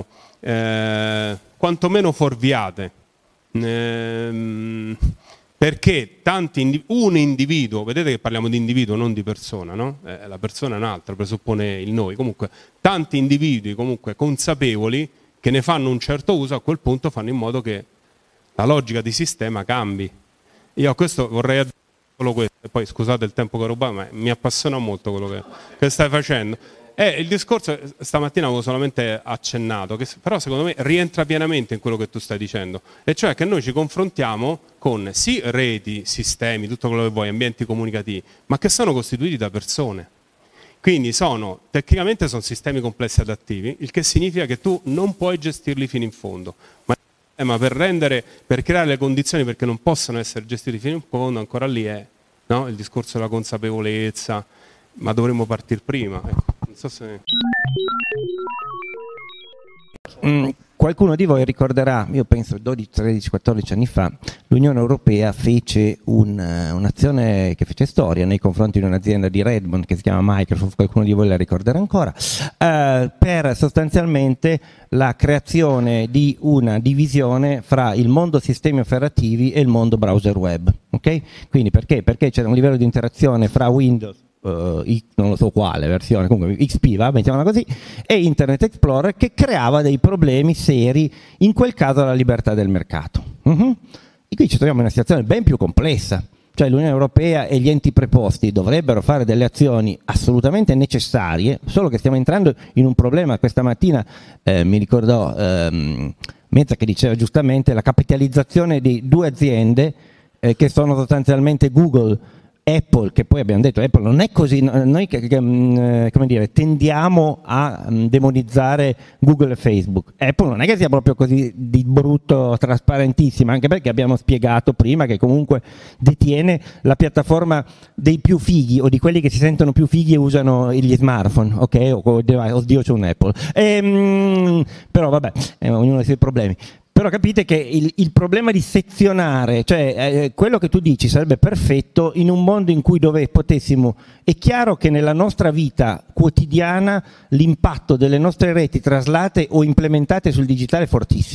D: eh, quantomeno fuorviate. Ehm, perché tanti indi- un individuo, vedete che parliamo di individuo non di persona, no? Eh, la persona è un'altra, presuppone il noi, comunque tanti individui comunque consapevoli che ne fanno un certo uso, a quel punto fanno in modo che la logica di sistema cambi. Io a questo vorrei aggiungere solo questo, e poi scusate il tempo che ho rubato, ma mi appassiona molto quello che, che stai facendo. Eh, il discorso stamattina avevo solamente accennato, che però secondo me rientra pienamente in quello che tu stai dicendo, e cioè che noi ci confrontiamo con sì reti, sistemi, tutto quello che vuoi, ambienti comunicativi, ma che sono costituiti da persone. Quindi sono, tecnicamente sono sistemi complessi adattivi, il che significa che tu non puoi gestirli fino in fondo. Ma il problema per rendere, per creare le condizioni perché non possono essere gestiti fino in fondo, ancora lì è, no? Il discorso della consapevolezza, ma dovremmo partire prima. Ecco. Non so se...
A: Mm, qualcuno di voi ricorderà, io penso dodici, tredici, quattordici anni fa, l'Unione Europea fece un, un'azione che fece storia nei confronti di un'azienda di Redmond che si chiama Microsoft, qualcuno di voi la ricorderà ancora, eh, per sostanzialmente la creazione di una divisione fra il mondo sistemi operativi e il mondo browser web. Okay? Quindi perché? Perché c'era un livello di interazione fra Windows, Uh, non lo so quale versione, comunque X P, va, mettiamola così, e Internet Explorer, che creava dei problemi seri, in quel caso alla libertà del mercato. Uh-huh. E qui ci troviamo in una situazione ben più complessa, cioè l'Unione Europea e gli enti preposti dovrebbero fare delle azioni assolutamente necessarie, solo che stiamo entrando in un problema. Questa mattina eh, mi ricordò ehm, Mezza che diceva giustamente la capitalizzazione di due aziende eh, che sono sostanzialmente Google, Apple, che poi abbiamo detto Apple non è così, noi che, che, come dire, tendiamo a demonizzare Google e Facebook. Apple non è che sia proprio così di brutto, trasparentissima, anche perché abbiamo spiegato prima che comunque detiene la piattaforma dei più fighi, o di quelli che si sentono più fighi e usano gli smartphone, ok? O, oddio, c'è un Apple. Ehm, però vabbè, eh, ognuno ha i suoi problemi. Però capite che il, il problema di sezionare, cioè eh, quello che tu dici sarebbe perfetto in un mondo in cui dove potessimo, è chiaro che nella nostra vita quotidiana l'impatto delle nostre reti traslate o implementate sul digitale è fortissimo,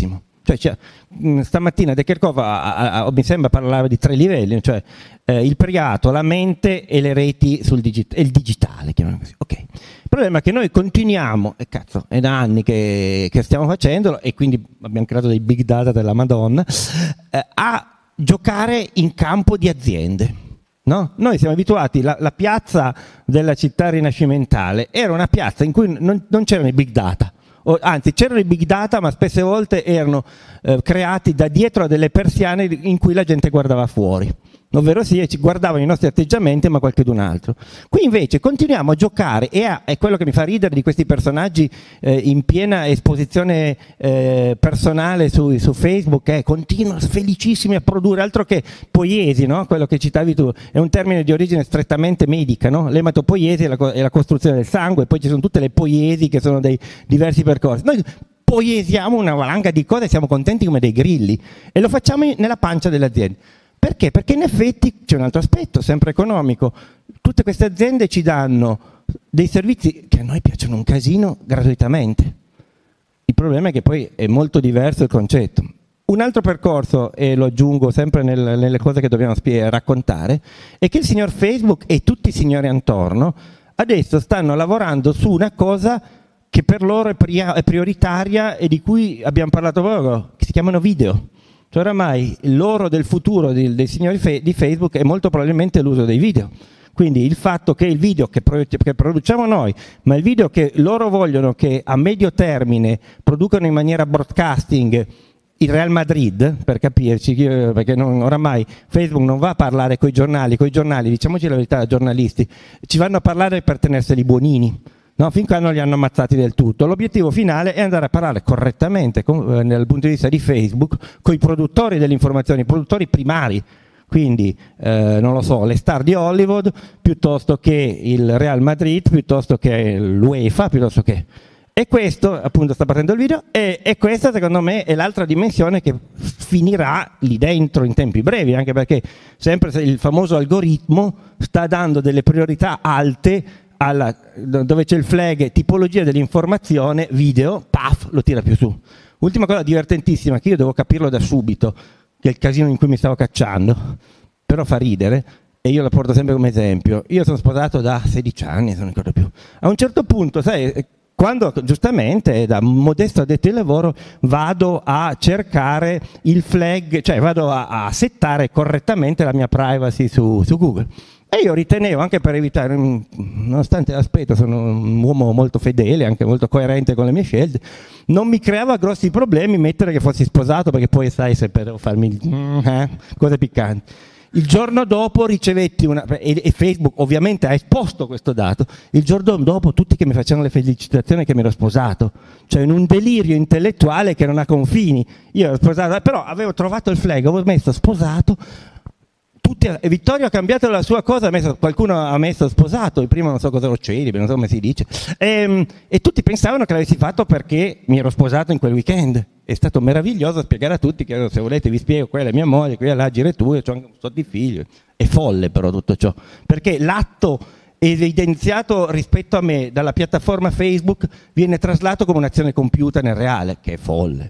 A: Cioè, cioè, stamattina De Kerchove ha, ha, ha, mi sembra parlava di tre livelli, cioè eh, il privato, la mente e le reti sul digit- e il digitale, chiamiamolo così. Ok. Il problema è che noi continuiamo, e cazzo, è da anni che, che stiamo facendolo, e quindi abbiamo creato dei big data della Madonna, eh, a giocare in campo di aziende. No? Noi siamo abituati, la, la piazza della città rinascimentale era una piazza in cui non, non c'erano i big data. O, anzi, c'erano i big data, ma spesse volte erano eh, creati da dietro a delle persiane in cui la gente guardava fuori, ovvero sì, ci guardavano i nostri atteggiamenti, ma qualcun altro. Qui invece continuiamo a giocare, e a, è quello che mi fa ridere di questi personaggi eh, in piena esposizione eh, personale su, su Facebook, eh, continuano felicissimi a produrre, altro che poiesi, no? Quello che citavi tu, è un termine di origine strettamente medica, no? L'ematopoiesi è la, è la costruzione del sangue, poi ci sono tutte le poiesi che sono dei diversi percorsi. Noi poiesiamo una valanga di cose e siamo contenti come dei grilli, e lo facciamo nella pancia delle aziende. Perché? Perché in effetti c'è un altro aspetto, sempre economico. Tutte queste aziende ci danno dei servizi che a noi piacciono un casino gratuitamente. Il problema è che poi è molto diverso il concetto. Un altro percorso, e lo aggiungo sempre nel, nelle cose che dobbiamo spie- raccontare, è che il signor Facebook e tutti i signori intorno adesso stanno lavorando su una cosa che per loro è, pri- è prioritaria e di cui abbiamo parlato poco, che si chiamano video. Cioè oramai l'oro del futuro di, dei signori fe- di Facebook è molto probabilmente l'uso dei video. Quindi il fatto che il video che, pro- che produciamo noi, ma il video che loro vogliono che a medio termine producano in maniera broadcasting il Real Madrid, per capirci, perché non, oramai Facebook non va a parlare coi giornali, coi giornali, diciamoci la verità, giornalisti, ci vanno a parlare per tenerseli buonini. No, fin quando li hanno ammazzati del tutto. L'obiettivo finale è andare a parlare correttamente con, eh, dal punto di vista di Facebook con i produttori delle informazioni, i produttori primari, quindi eh, non lo so, le star di Hollywood piuttosto che il Real Madrid, piuttosto che l'UEFA, piuttosto che... E questo, appunto sta partendo il video, e, e questa secondo me è l'altra dimensione che finirà lì dentro in tempi brevi, anche perché sempre il famoso algoritmo sta dando delle priorità alte alla, dove c'è il flag tipologia dell'informazione, video, paf, lo tira più su. Ultima cosa divertentissima, che io devo capirlo da subito, che è il casino in cui mi stavo cacciando, però fa ridere, e io la porto sempre come esempio. Io sono sposato da sedici anni, se non ricordo più. A un certo punto, sai, quando giustamente da modesto addetto ai lavoro vado a cercare il flag, cioè vado a, a settare correttamente la mia privacy su, su Google. E io ritenevo, anche per evitare, nonostante l'aspetto, sono un uomo molto fedele, anche molto coerente con le mie scelte, non mi creava grossi problemi mettere che fossi sposato, perché poi sai se per farmi eh, cose piccanti. Il giorno dopo ricevetti una, e, e Facebook ovviamente ha esposto questo dato, il giorno dopo tutti che mi facevano le felicitazioni che mi ero sposato, cioè in un delirio intellettuale che non ha confini. Io ero sposato, però avevo trovato il flag, avevo messo sposato, tutti, e Vittorio ha cambiato la sua cosa, ha messo, qualcuno ha messo sposato, prima non so cosa ero celibe, non so come si dice, e, e tutti pensavano che l'avessi fatto perché mi ero sposato in quel weekend. È stato meraviglioso spiegare a tutti che se volete vi spiego, quella è mia moglie, quella è la gira tu, e ho anche un so di figlio. È folle però tutto ciò, perché l'atto evidenziato rispetto a me dalla piattaforma Facebook viene traslato come un'azione compiuta nel reale, che è folle.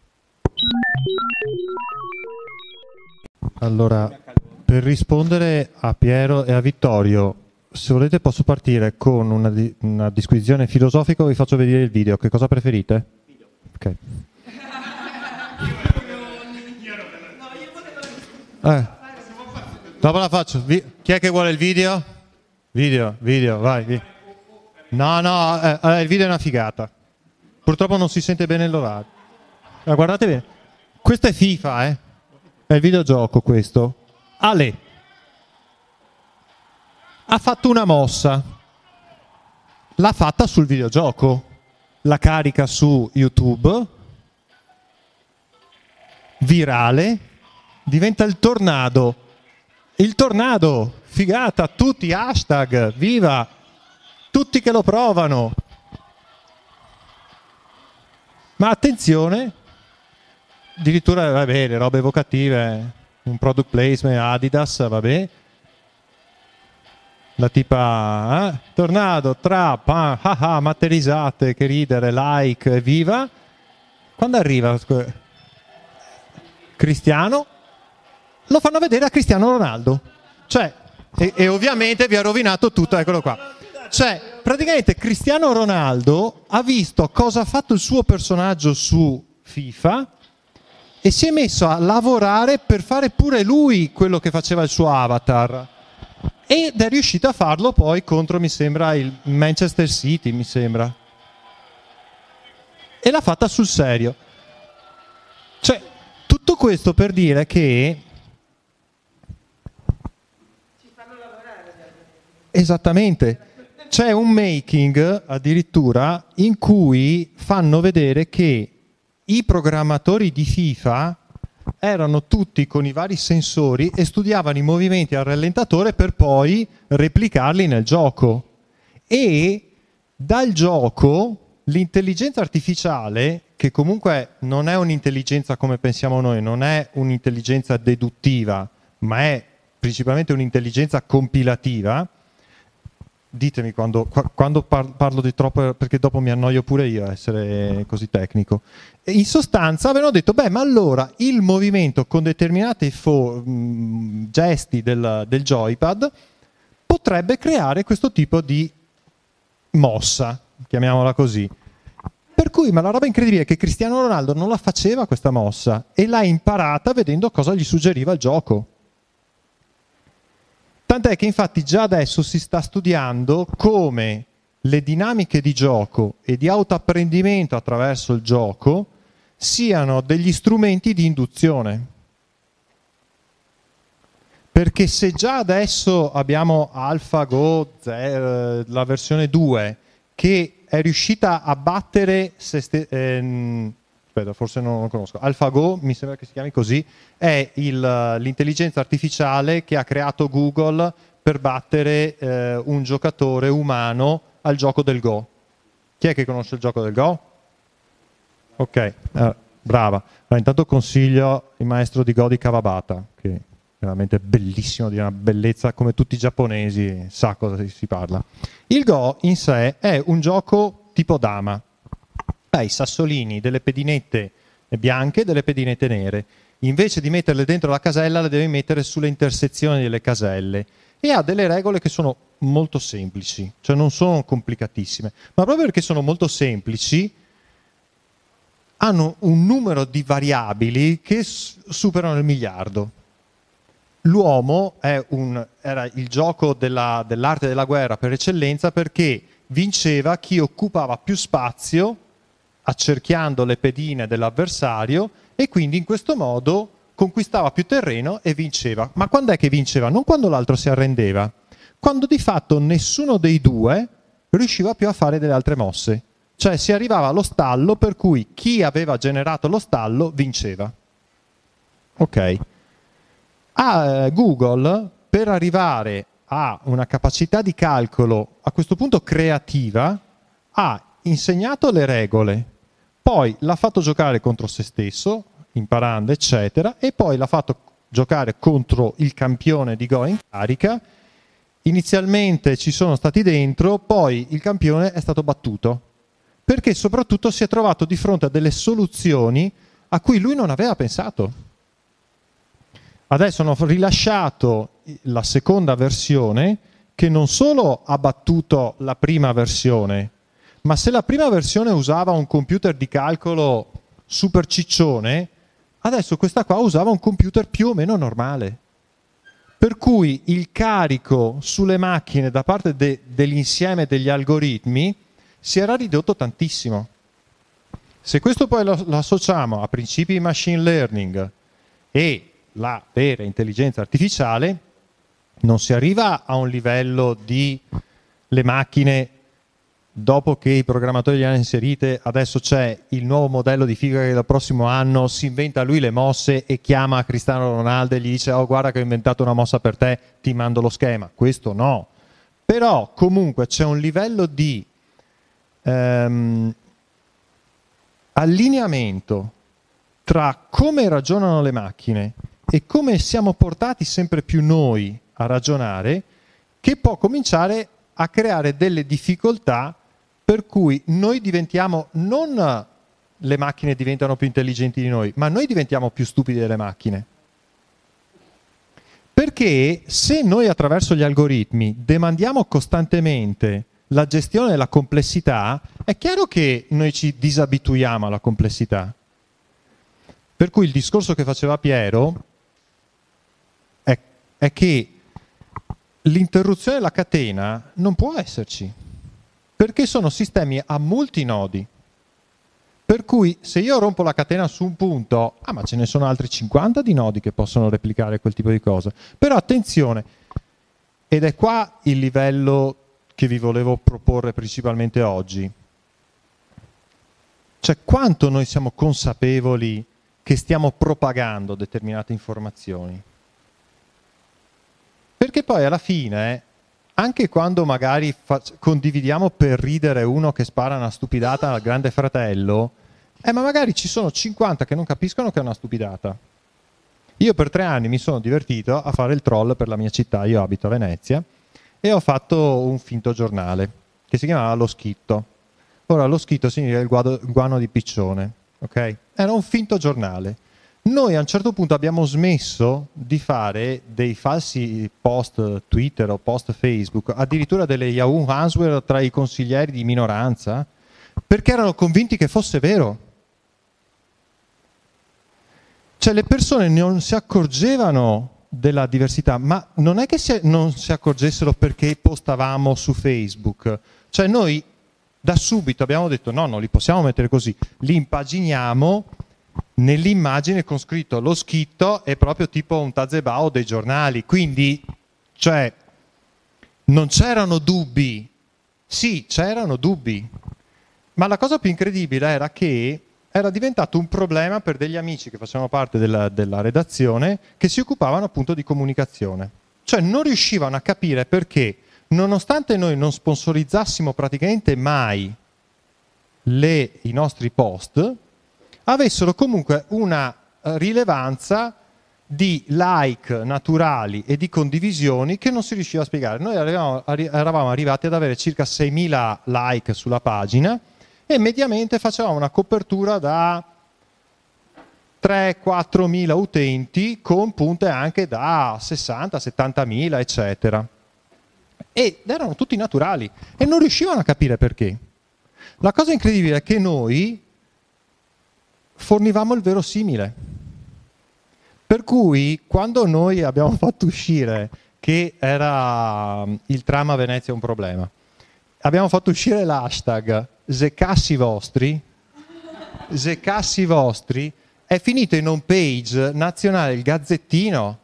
B: Allora, per rispondere a Piero e a Vittorio, se volete posso partire con una, di- una disquisizione filosofica o vi faccio vedere il video. Che cosa preferite? Video. Ok. Eh. Dopo la faccio. Vi- Chi è che vuole il video? Video, video, vai. vi- No, no, eh, eh, il video è una figata. Purtroppo non si sente bene l'orario. Ma guardate bene. Questo è FIFA, eh. È il videogioco questo. Ale ha fatto una mossa, l'ha fatta sul videogioco, la carica su YouTube, virale, diventa il tornado. Il tornado, figata, tutti hashtag, viva, tutti che lo provano. Ma attenzione, addirittura vabbè, le robe evocative, un product placement Adidas, vabbè. La tipa, eh? Tornado, trap, ah, ah, ah, matte risate, che ridere, like, viva. Quando arriva Cristiano, lo fanno vedere a Cristiano Ronaldo. Cioè, e, e ovviamente vi ha rovinato tutto, eccolo qua. Cioè, praticamente Cristiano Ronaldo ha visto cosa ha fatto il suo personaggio su FIFA e si è messo a lavorare per fare pure lui quello che faceva il suo avatar. Ed è riuscito a farlo poi contro, mi sembra, il Manchester City, mi sembra. E l'ha fatta sul serio. Cioè, tutto questo per dire che... Ci fanno lavorare. Esattamente. C'è un making addirittura in cui fanno vedere che i programmatori di FIFA erano tutti con i vari sensori e studiavano i movimenti al rallentatore per poi replicarli nel gioco. E dal gioco l'intelligenza artificiale, che comunque non è un'intelligenza come pensiamo noi, non è un'intelligenza deduttiva, ma è principalmente un'intelligenza compilativa. Ditemi quando, quando parlo di troppo, perché dopo mi annoio pure io a essere così tecnico. E in sostanza avevano detto, beh, ma allora il movimento con determinati fo- mh, gesti del, del joypad potrebbe creare questo tipo di mossa, chiamiamola così. Per cui, ma la roba incredibile è che Cristiano Ronaldo non la faceva questa mossa e l'ha imparata vedendo cosa gli suggeriva il gioco. Tant'è che infatti già adesso si sta studiando come le dinamiche di gioco e di autoapprendimento attraverso il gioco siano degli strumenti di induzione. Perché se già adesso abbiamo AlphaGo, la versione due, che è riuscita a battere se ste- ehm, aspetta, forse non lo conosco. AlphaGo, mi sembra che si chiami così, è il, l'intelligenza artificiale che ha creato Google per battere eh, un giocatore umano al gioco del Go. Chi è che conosce il gioco del Go? Ok, eh, brava. Allora, intanto consiglio il maestro di Go di Kawabata, che è veramente bellissimo, di una bellezza come tutti i giapponesi, sa cosa si parla. Il Go in sé è un gioco tipo dama. Hai i sassolini, delle pedinette bianche e delle pedinette nere. Invece di metterle dentro la casella, le devi mettere sulle intersezioni delle caselle. E ha delle regole che sono molto semplici, cioè non sono complicatissime. Ma proprio perché sono molto semplici, hanno un numero di variabili che superano il miliardo. L'uomo è un, era il gioco della, dell'arte della guerra per eccellenza, perché vinceva chi occupava più spazio accerchiando le pedine dell'avversario e quindi in questo modo conquistava più terreno e vinceva. Ma quando è che vinceva? Non quando l'altro si arrendeva, quando di fatto nessuno dei due riusciva più a fare delle altre mosse. Cioè si arrivava allo stallo per cui chi aveva generato lo stallo vinceva. Ok. A Google, per arrivare a una capacità di calcolo a questo punto creativa, ha insegnato le regole, poi l'ha fatto giocare contro se stesso, imparando, eccetera, e poi l'ha fatto giocare contro il campione di Go in carica. Inizialmente ci sono stati dentro, poi il campione è stato battuto, perché soprattutto si è trovato di fronte a delle soluzioni a cui lui non aveva pensato. Adesso hanno rilasciato la seconda versione, che non solo ha battuto la prima versione, ma se la prima versione usava un computer di calcolo super ciccione, adesso questa qua usava un computer più o meno normale. Per cui il carico sulle macchine da parte de- dell'insieme degli algoritmi si era ridotto tantissimo. Se questo poi lo, lo associamo a principi di machine learning e la vera intelligenza artificiale, non si arriva a un livello di le macchine. Dopo che i programmatori le hanno inserite, adesso c'è il nuovo modello di FIFA che dal prossimo anno si inventa lui le mosse e chiama Cristiano Ronaldo e gli dice: oh, guarda che ho inventato una mossa per te, ti mando lo schema. Questo no. Però comunque c'è un livello di ehm, allineamento tra come ragionano le macchine e come siamo portati sempre più noi a ragionare, che può cominciare a creare delle difficoltà per cui noi diventiamo non le macchine diventano più intelligenti di noi, ma noi diventiamo più stupidi delle macchine. Perché se noi attraverso gli algoritmi demandiamo costantemente la gestione della complessità, è chiaro che noi ci disabituiamo alla complessità. Per cui il discorso che faceva Piero è, è che l'interruzione della catena non può esserci, perché sono sistemi a molti nodi. Per cui se io rompo la catena su un punto, ah ma ce ne sono altri cinquanta di nodi che possono replicare quel tipo di cosa. Però attenzione, ed è qua il livello che vi volevo proporre principalmente oggi. Cioè quanto noi siamo consapevoli che stiamo propagando determinate informazioni. Perché poi alla fine, anche quando magari condividiamo per ridere uno che spara una stupidata al grande fratello, eh, ma magari ci sono cinquanta che non capiscono che è una stupidata. Io per tre anni mi sono divertito a fare il troll per la mia città, io abito a Venezia, e ho fatto un finto giornale che si chiamava Lo Schitto. Ora Lo Schitto significa il, guado, il guano di piccione, ok? Era un finto giornale. Noi a un certo punto abbiamo smesso di fare dei falsi post Twitter o post Facebook, addirittura delle Yahoo Answer tra i consiglieri di minoranza, perché erano convinti che fosse vero. Cioè le persone non si accorgevano della diversità, ma non è che si, non si accorgessero perché postavamo su Facebook. Cioè noi da subito abbiamo detto no, non li possiamo mettere così, li impaginiamo nell'immagine con scritto Lo Schitto è proprio tipo un tazebao dei giornali, quindi cioè non c'erano dubbi, sì c'erano dubbi, ma la cosa più incredibile era che era diventato un problema per degli amici che facevano parte della, della redazione che si occupavano appunto di comunicazione, cioè non riuscivano a capire perché nonostante noi non sponsorizzassimo praticamente mai le, i nostri post, avessero comunque una rilevanza di like naturali e di condivisioni che non si riusciva a spiegare. Noi eravamo, eravamo arrivati ad avere circa seimila like sulla pagina e mediamente facevamo una copertura da tre quattro mila utenti con punte anche da sessanta settantamila eccetera. Ed erano tutti naturali e non riuscivano a capire perché. La cosa incredibile è che noi fornivamo il verosimile. Per cui quando noi abbiamo fatto uscire che era il tram a Venezia un problema, abbiamo fatto uscire l'hashtag Zeccassi vostri, Zeccassi vostri, è finito in home page nazionale il Gazzettino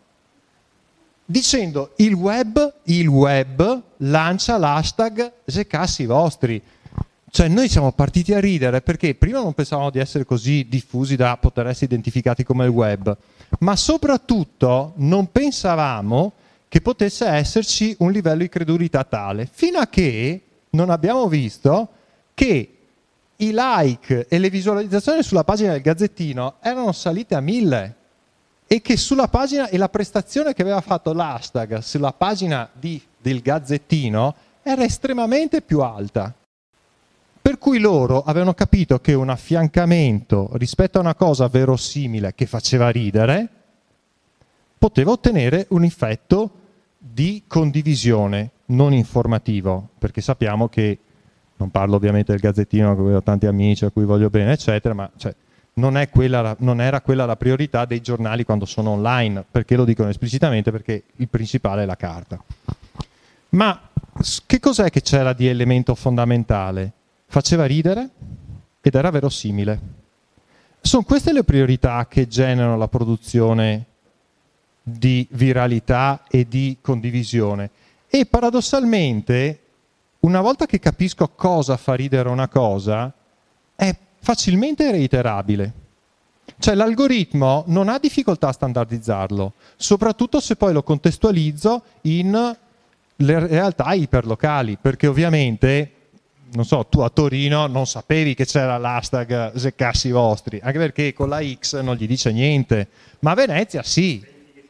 B: dicendo il web, il web lancia l'hashtag Zeccassi vostri. Cioè noi siamo partiti a ridere perché prima non pensavamo di essere così diffusi da poter essere identificati come il web, ma soprattutto non pensavamo che potesse esserci un livello di credulità tale, fino a che non abbiamo visto che i like e le visualizzazioni sulla pagina del Gazzettino erano salite a mille e che sulla pagina e la prestazione che aveva fatto l'hashtag sulla pagina di, del Gazzettino era estremamente più alta. Per cui loro avevano capito che un affiancamento rispetto a una cosa verosimile che faceva ridere poteva ottenere un effetto di condivisione, non informativo, perché sappiamo che, non parlo ovviamente del Gazzettino, che ho tanti amici a cui voglio bene, eccetera, ma cioè, non, è quella, non era quella la priorità dei giornali quando sono online, perché lo dicono esplicitamente, perché il principale è la carta. Ma che cos'è che c'era di elemento fondamentale? Faceva ridere ed era verosimile. Sono queste le priorità che generano la produzione di viralità e di condivisione. E paradossalmente, una volta che capisco cosa fa ridere una cosa, è facilmente reiterabile. Cioè l'algoritmo non ha difficoltà a standardizzarlo, soprattutto se poi lo contestualizzo in le realtà iperlocali, perché ovviamente non so, tu a Torino non sapevi che c'era l'hashtag Zeccassi vostri, anche perché con la X non gli dice niente, ma a Venezia sì.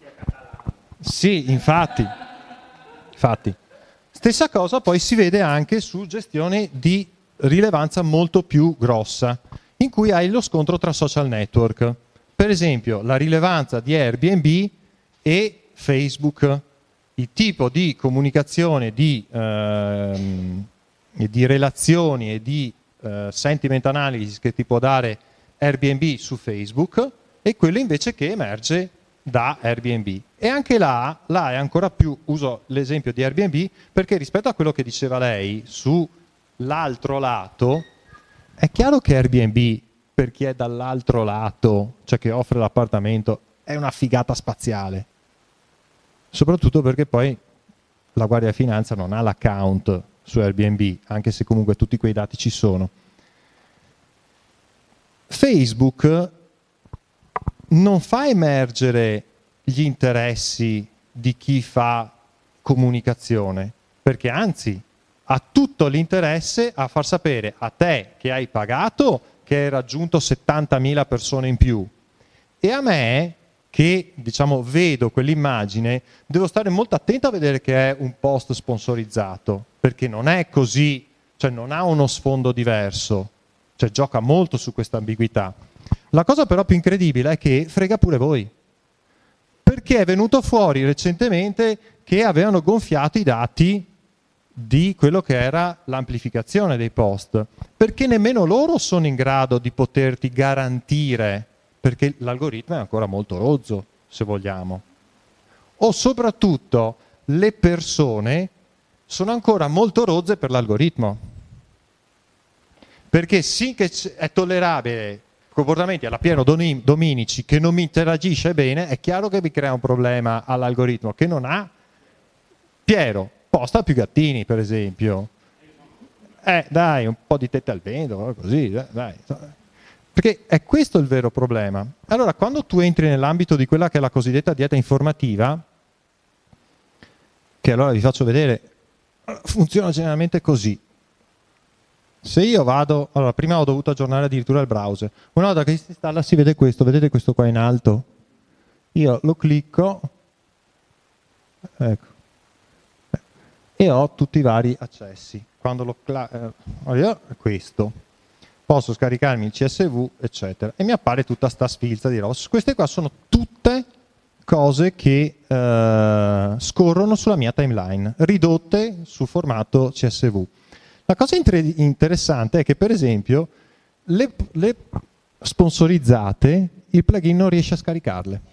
B: Sì, infatti. Infatti. Stessa cosa poi si vede anche su gestioni di rilevanza molto più grossa. in cui hai lo scontro tra social network. Per esempio, la rilevanza di Airbnb e Facebook, il tipo di comunicazione, di, ehm, di relazioni e di eh, sentiment analysis che ti può dare Airbnb su Facebook e quello invece che emerge da Airbnb. E anche là, là è ancora più, uso l'esempio di Airbnb perché rispetto a quello che diceva lei sull'altro lato, è chiaro che Airbnb, per chi è dall'altro lato, cioè che offre l'appartamento, è una figata spaziale. Soprattutto perché poi la Guardia di Finanza non ha l'account su Airbnb, anche se comunque tutti quei dati ci sono. Facebook non fa emergere gli interessi di chi fa comunicazione, perché anzi ha tutto l'interesse a far sapere a te che hai pagato che hai raggiunto settantamila persone in più e a me che diciamo vedo quell'immagine devo stare molto attento a vedere che è un post sponsorizzato, perché non è così, cioè non ha uno sfondo diverso, cioè gioca molto su questa ambiguità. La cosa però più incredibile è che frega pure voi, perché è venuto fuori recentemente che avevano gonfiato i dati di quello che era l'amplificazione dei post, perché nemmeno loro sono in grado di poterti garantire, perché l'algoritmo è ancora molto rozzo, se vogliamo. O soprattutto le persone sono ancora molto rozze per l'algoritmo, perché sì che è tollerabile comportamenti alla pieno dominici che non mi interagisce bene, è chiaro che mi crea un problema all'algoritmo che non ha. Piero, posta più gattini per esempio. Eh dai, un po' di tette al vento, così, dai. Perché è questo il vero problema. Allora, quando tu entri nell'ambito di quella che è la cosiddetta dieta informativa, che allora vi faccio vedere, funziona generalmente così. Se io vado, allora prima ho dovuto aggiornare addirittura il browser, una volta che si installa si vede questo, vedete questo qua in alto? Io lo clicco, ecco, e ho tutti i vari accessi. Quando lo eh, questo, posso scaricarmi il C S V, eccetera, e mi appare tutta sta sfilza di roba. Queste qua sono tutte cose che eh, scorrono sulla mia timeline, ridotte su formato C S V. La cosa interessante è che, per esempio, le, le sponsorizzate, il plugin non riesce a scaricarle.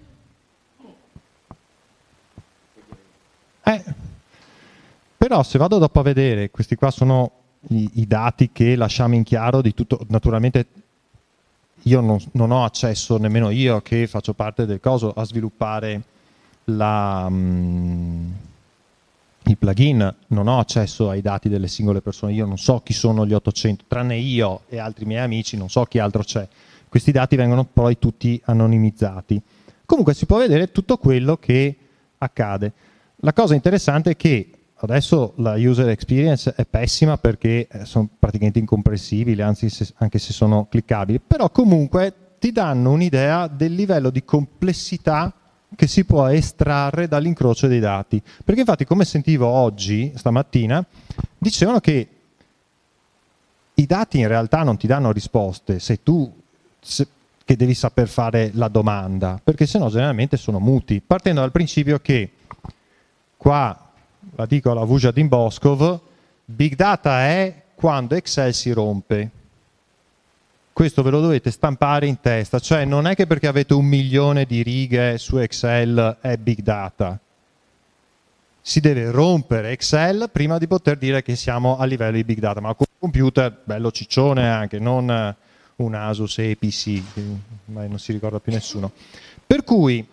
B: Eh, però se vado dopo a vedere, questi qua sono i, i dati che lasciamo in chiaro di tutto, naturalmente io non, non ho accesso, nemmeno io che faccio parte del coso, a sviluppare la... Um, il plugin, non ho accesso ai dati delle singole persone, io non so chi sono gli ottocento, tranne io e altri miei amici, non so chi altro c'è. Questi dati vengono poi tutti anonimizzati. Comunque si può vedere tutto quello che accade. La cosa interessante è che adesso la user experience è pessima perché sono praticamente incomprensibili, anzi se, anche se sono cliccabili, però comunque ti danno un'idea del livello di complessità che si può estrarre dall'incrocio dei dati. Perché infatti, come sentivo oggi, stamattina, dicevano che i dati in realtà non ti danno risposte, sei tu se, che devi saper fare la domanda, perché sennò generalmente sono muti, partendo dal principio che, qua la dico alla Vujadin Boskov, Big Data è quando Excel si rompe. Questo ve lo dovete stampare in testa, cioè non è che perché avete un milione di righe su Excel è Big Data. Si deve rompere Excel prima di poter dire che siamo a livello di Big Data, ma con un computer bello ciccione anche, non un Asus E P C, ma non si ricorda più nessuno. Per cui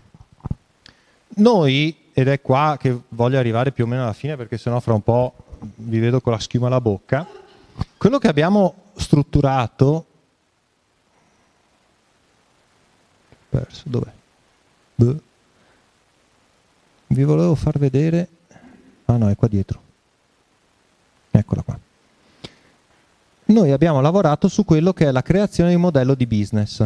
B: noi, ed è qua che voglio arrivare più o meno alla fine perché sennò fra un po' vi vedo con la schiuma alla bocca, quello che abbiamo strutturato perso, dov'è? Beh. Vi volevo far vedere, ah no, è qua dietro, eccola qua. Noi abbiamo lavorato su quello che è la creazione di un modello di business.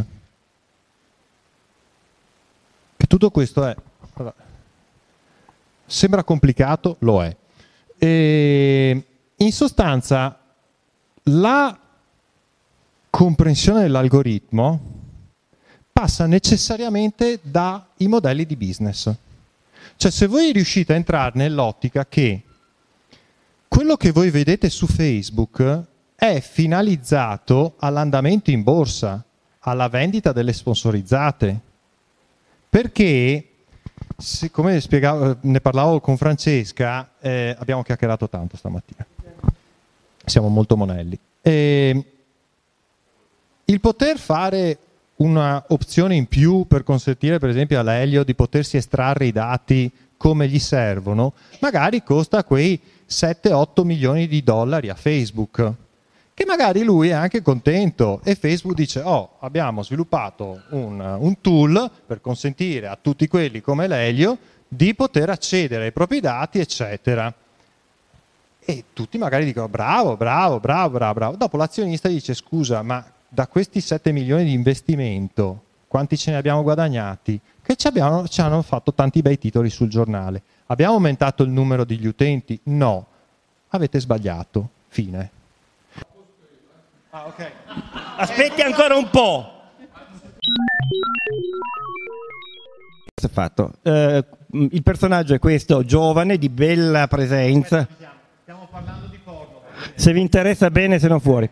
B: Che tutto questo è, allora, sembra complicato, lo è. E in sostanza la comprensione dell'algoritmo passa necessariamente dai modelli di business. Cioè, se voi riuscite a entrare nell'ottica che quello che voi vedete su Facebook è finalizzato all'andamento in borsa, alla vendita delle sponsorizzate, perché, se, come spiegavo, ne parlavo con Francesca, eh, abbiamo chiacchierato tanto stamattina, siamo molto monelli. E il poter fare una opzione in più per consentire per esempio all'Elio di potersi estrarre i dati come gli servono, magari costa quei sette otto milioni di dollari a Facebook, che magari lui è anche contento e Facebook dice: oh, abbiamo sviluppato un, un tool per consentire a tutti quelli come l'Elio di poter accedere ai propri dati, eccetera. E tutti magari dicono bravo, bravo, bravo, bravo, bravo. Dopo l'azionista dice: scusa, ma da questi sette milioni di investimento quanti ce ne abbiamo guadagnati? Che ci, abbiamo, ci hanno fatto tanti bei titoli sul giornale. Abbiamo aumentato il numero degli utenti? No. Avete sbagliato. Fine. Ah, okay.
A: Aspetti ancora un po'. Fatto. Eh, il personaggio è questo, giovane, di bella presenza.
B: Stiamo parlando di porno.
A: Se vi interessa bene, se no fuori.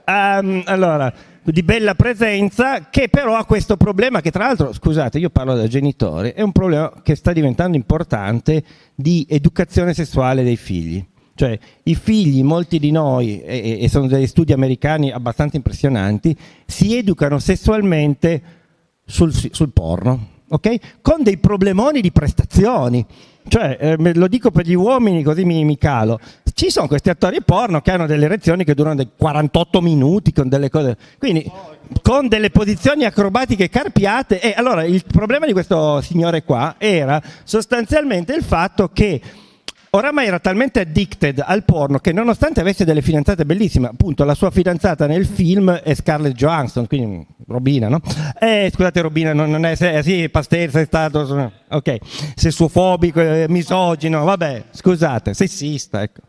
A: Um, allora, di bella presenza, che però ha questo problema che, tra l'altro, scusate, io parlo da genitore, è un problema che sta diventando importante, di educazione sessuale dei figli. Cioè, i figli, molti di noi, e, e sono degli studi americani abbastanza impressionanti, si educano sessualmente sul, sul porno, ok? Con dei problemoni di prestazioni. Cioè, eh, lo dico per gli uomini, così mi, mi calo. Ci sono questi attori porno che hanno delle erezioni che durano dei quarantotto minuti, con delle cose, quindi con delle posizioni acrobatiche carpiate. E allora il problema di questo signore qua era sostanzialmente il fatto che oramai era talmente addicted al porno che, nonostante avesse delle fidanzate bellissime, appunto la sua fidanzata nel film è Scarlett Johansson, quindi Robina, no? Eh, scusate, Robina, non, non è, se, sì, Pastel, sei stato, ok, sessuofobico, eh, misogino, vabbè, scusate, sessista, ecco.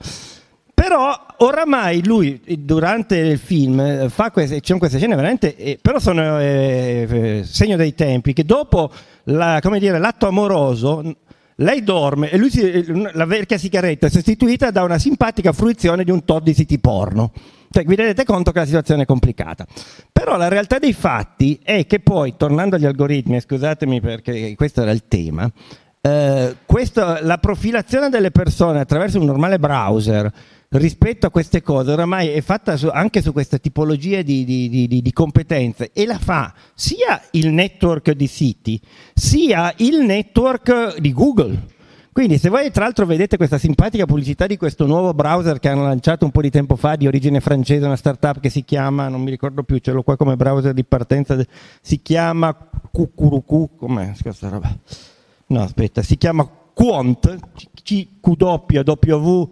A: Però oramai lui durante il film fa queste, ci sono queste scene veramente, eh, però sono eh, eh, segno dei tempi, che dopo la, come dire, l'atto amoroso lei dorme e lui si, la vecchia sigaretta è sostituita da una simpatica fruizione di un tot di siti porno. Cioè, vi rendete conto che la situazione è complicata. Però la realtà dei fatti è che poi, tornando agli algoritmi, scusatemi perché questo era il tema, eh, questo, la profilazione delle persone attraverso un normale browser rispetto a queste cose oramai è fatta su, anche su queste tipologie di, di, di, di competenze, e la fa sia il network di siti sia il network di Google. Quindi se voi tra l'altro vedete questa simpatica pubblicità di questo nuovo browser che hanno lanciato un po' di tempo fa, di origine francese, una startup che si chiama, non mi ricordo più, ce l'ho qua come browser di partenza, si chiama Cucurucu, com'è questa roba? No, aspetta, si chiama Quant, C Q W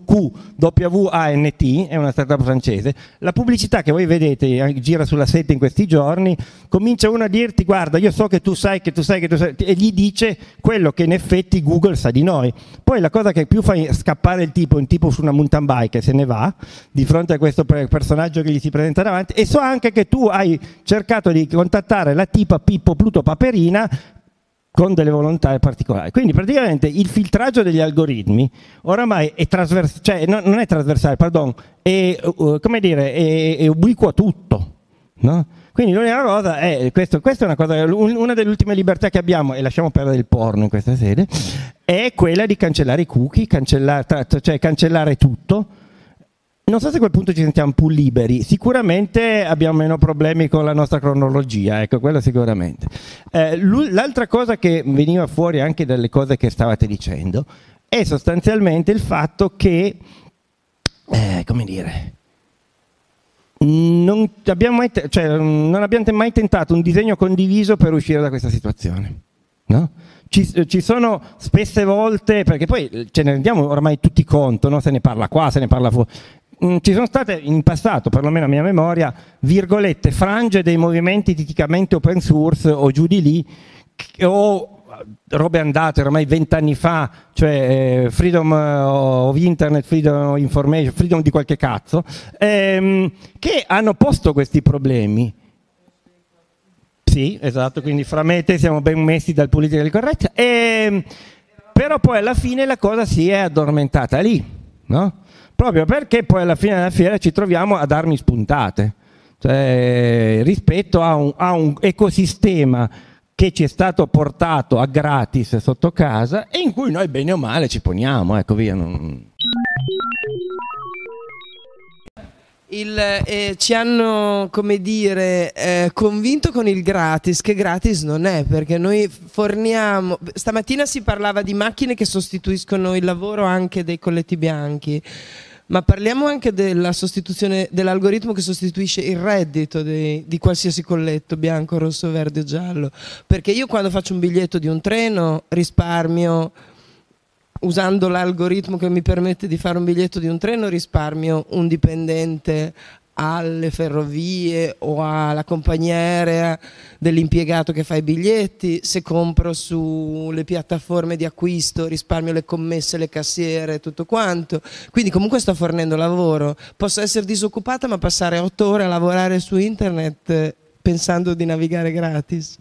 A: Q A N T, è una startup francese. La pubblicità che voi vedete gira sulla sette in questi giorni, comincia uno a dirti: guarda, io so che tu sai, che tu sai, che tu sai, e gli dice quello che in effetti Google sa di noi. Poi la cosa che più fa scappare il tipo, un tipo su una mountain bike e se ne va di fronte a questo personaggio che gli si presenta davanti, e so anche che tu hai cercato di contattare la tipa Pippo Pluto Paperina con delle volontà particolari. Quindi praticamente il filtraggio degli algoritmi oramai è trasversale, cioè no, non è trasversale, pardon, è, uh, come dire, è, è ubiquo a tutto, no? Quindi l'unica cosa è, questo, questa è una cosa, una delle ultime libertà che abbiamo, e lasciamo perdere il porno in questa sede, è quella di cancellare i cookie, cancellare, cioè cancellare tutto. Non so se a quel punto ci sentiamo più liberi, sicuramente abbiamo meno problemi con la nostra cronologia, ecco, quello sicuramente. Eh, l'altra cosa che veniva fuori anche dalle cose che stavate dicendo è sostanzialmente il fatto che, eh, come dire, non abbiamo, mai cioè, non abbiamo mai tentato un disegno condiviso per uscire da questa situazione, no? Ci, ci sono spesse volte, perché poi ce ne rendiamo ormai tutti conto, no? Se ne parla qua, se ne parla fuori. Ci sono state in passato, perlomeno a mia memoria, virgolette, frange dei movimenti tipicamente open source o giù di lì, o robe andate ormai vent'anni fa, cioè eh, freedom of internet, freedom of information, freedom di qualche cazzo, ehm, che hanno posto questi problemi. Sì, esatto, quindi fra me e te siamo ben messi dal politically correct, e, però poi alla fine la cosa si è addormentata lì, no? Proprio perché poi alla fine della fiera ci troviamo ad armi spuntate, cioè, rispetto a un, a un ecosistema che ci è stato portato a gratis sotto casa e in cui noi bene o male ci poniamo, ecco via. Non...
H: Il, eh, ci hanno, come dire, eh, convinto con il gratis, che gratis non è, perché noi forniamo, stamattina si parlava di macchine che sostituiscono il lavoro anche dei colletti bianchi, ma parliamo anche della sostituzione dell'algoritmo che sostituisce il reddito di, di qualsiasi colletto bianco, rosso, verde o giallo, perché io quando faccio un biglietto di un treno risparmio, usando l'algoritmo che mi permette di fare un biglietto di un treno, risparmio un dipendente alle ferrovie o alla compagnia aerea dell'impiegato che fa i biglietti. Se compro sulle piattaforme di acquisto risparmio le commesse, le cassiere, tutto quanto. Quindi comunque sto fornendo lavoro. Posso essere disoccupata ma passare otto ore a lavorare su internet pensando di navigare gratis.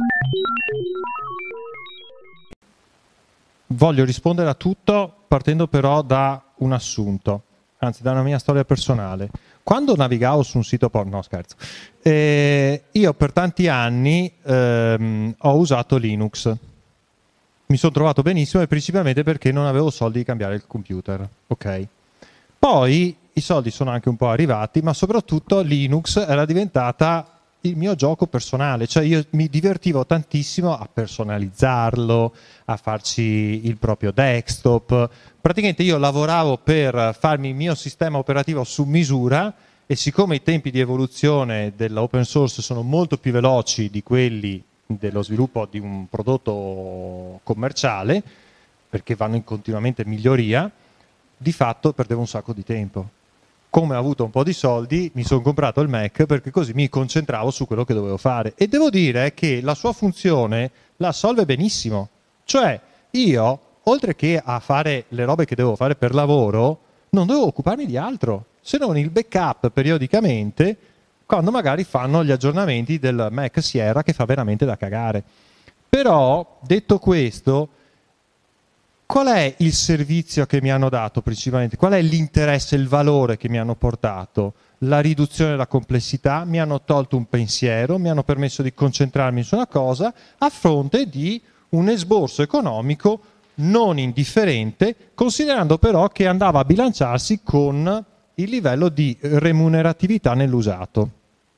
B: Voglio rispondere a tutto partendo però da un assunto, anzi da una mia storia personale. Quando navigavo su un sito porno, no scherzo, eh, io per tanti anni ehm, ho usato Linux. Mi sono trovato benissimo e principalmente perché non avevo soldi di cambiare il computer, ok? Poi i soldi sono anche un po' arrivati, ma soprattutto Linux era diventata il mio gioco personale, cioè io mi divertivo tantissimo a personalizzarlo, a farci il proprio desktop. Praticamente io lavoravo per farmi il mio sistema operativo su misura e siccome i tempi di evoluzione dell'open source sono molto più veloci di quelli dello sviluppo di un prodotto commerciale, perché vanno in continuamente miglioria, di fatto perdevo un sacco di tempo. Come ho avuto un po' di soldi, mi sono comprato il Mac perché così mi concentravo su quello che dovevo fare. E devo dire che la sua funzione la assolve benissimo. Cioè, io, oltre che a fare le robe che devo fare per lavoro, non devo occuparmi di altro, se non il backup periodicamente, quando magari fanno gli aggiornamenti del Mac Sierra che fa veramente da cagare. Però, detto questo, qual è il servizio che mi hanno dato principalmente? Qual è l'interesse, il valore che mi hanno portato? La riduzione della complessità, mi hanno tolto un pensiero, mi hanno permesso di concentrarmi su una cosa a fronte di un esborso economico non indifferente, considerando però che andava a bilanciarsi con il livello di remuneratività nell'usato.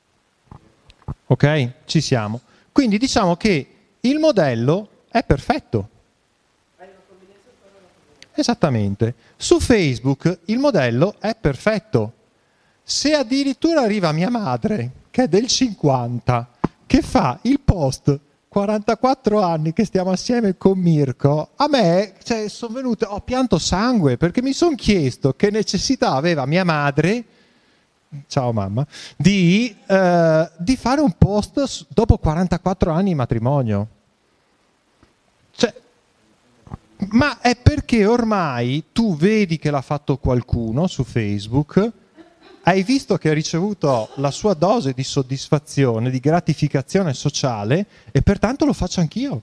B: Ok? Ci siamo. Quindi diciamo che il modello è perfetto. Esattamente. Su Facebook il modello è perfetto. Se addirittura arriva mia madre, che è del cinquanta, che fa il post quarantaquattro anni che stiamo assieme con Mirko, a me cioè, sono venute, ho pianto sangue perché mi sono chiesto che necessità aveva mia madre, ciao mamma, di, eh, di fare un post dopo quarantaquattro anni di matrimonio. Cioè, ma è perché ormai tu vedi che l'ha fatto qualcuno su Facebook, hai visto che ha ricevuto la sua dose di soddisfazione, di gratificazione sociale e pertanto lo faccio anch'io.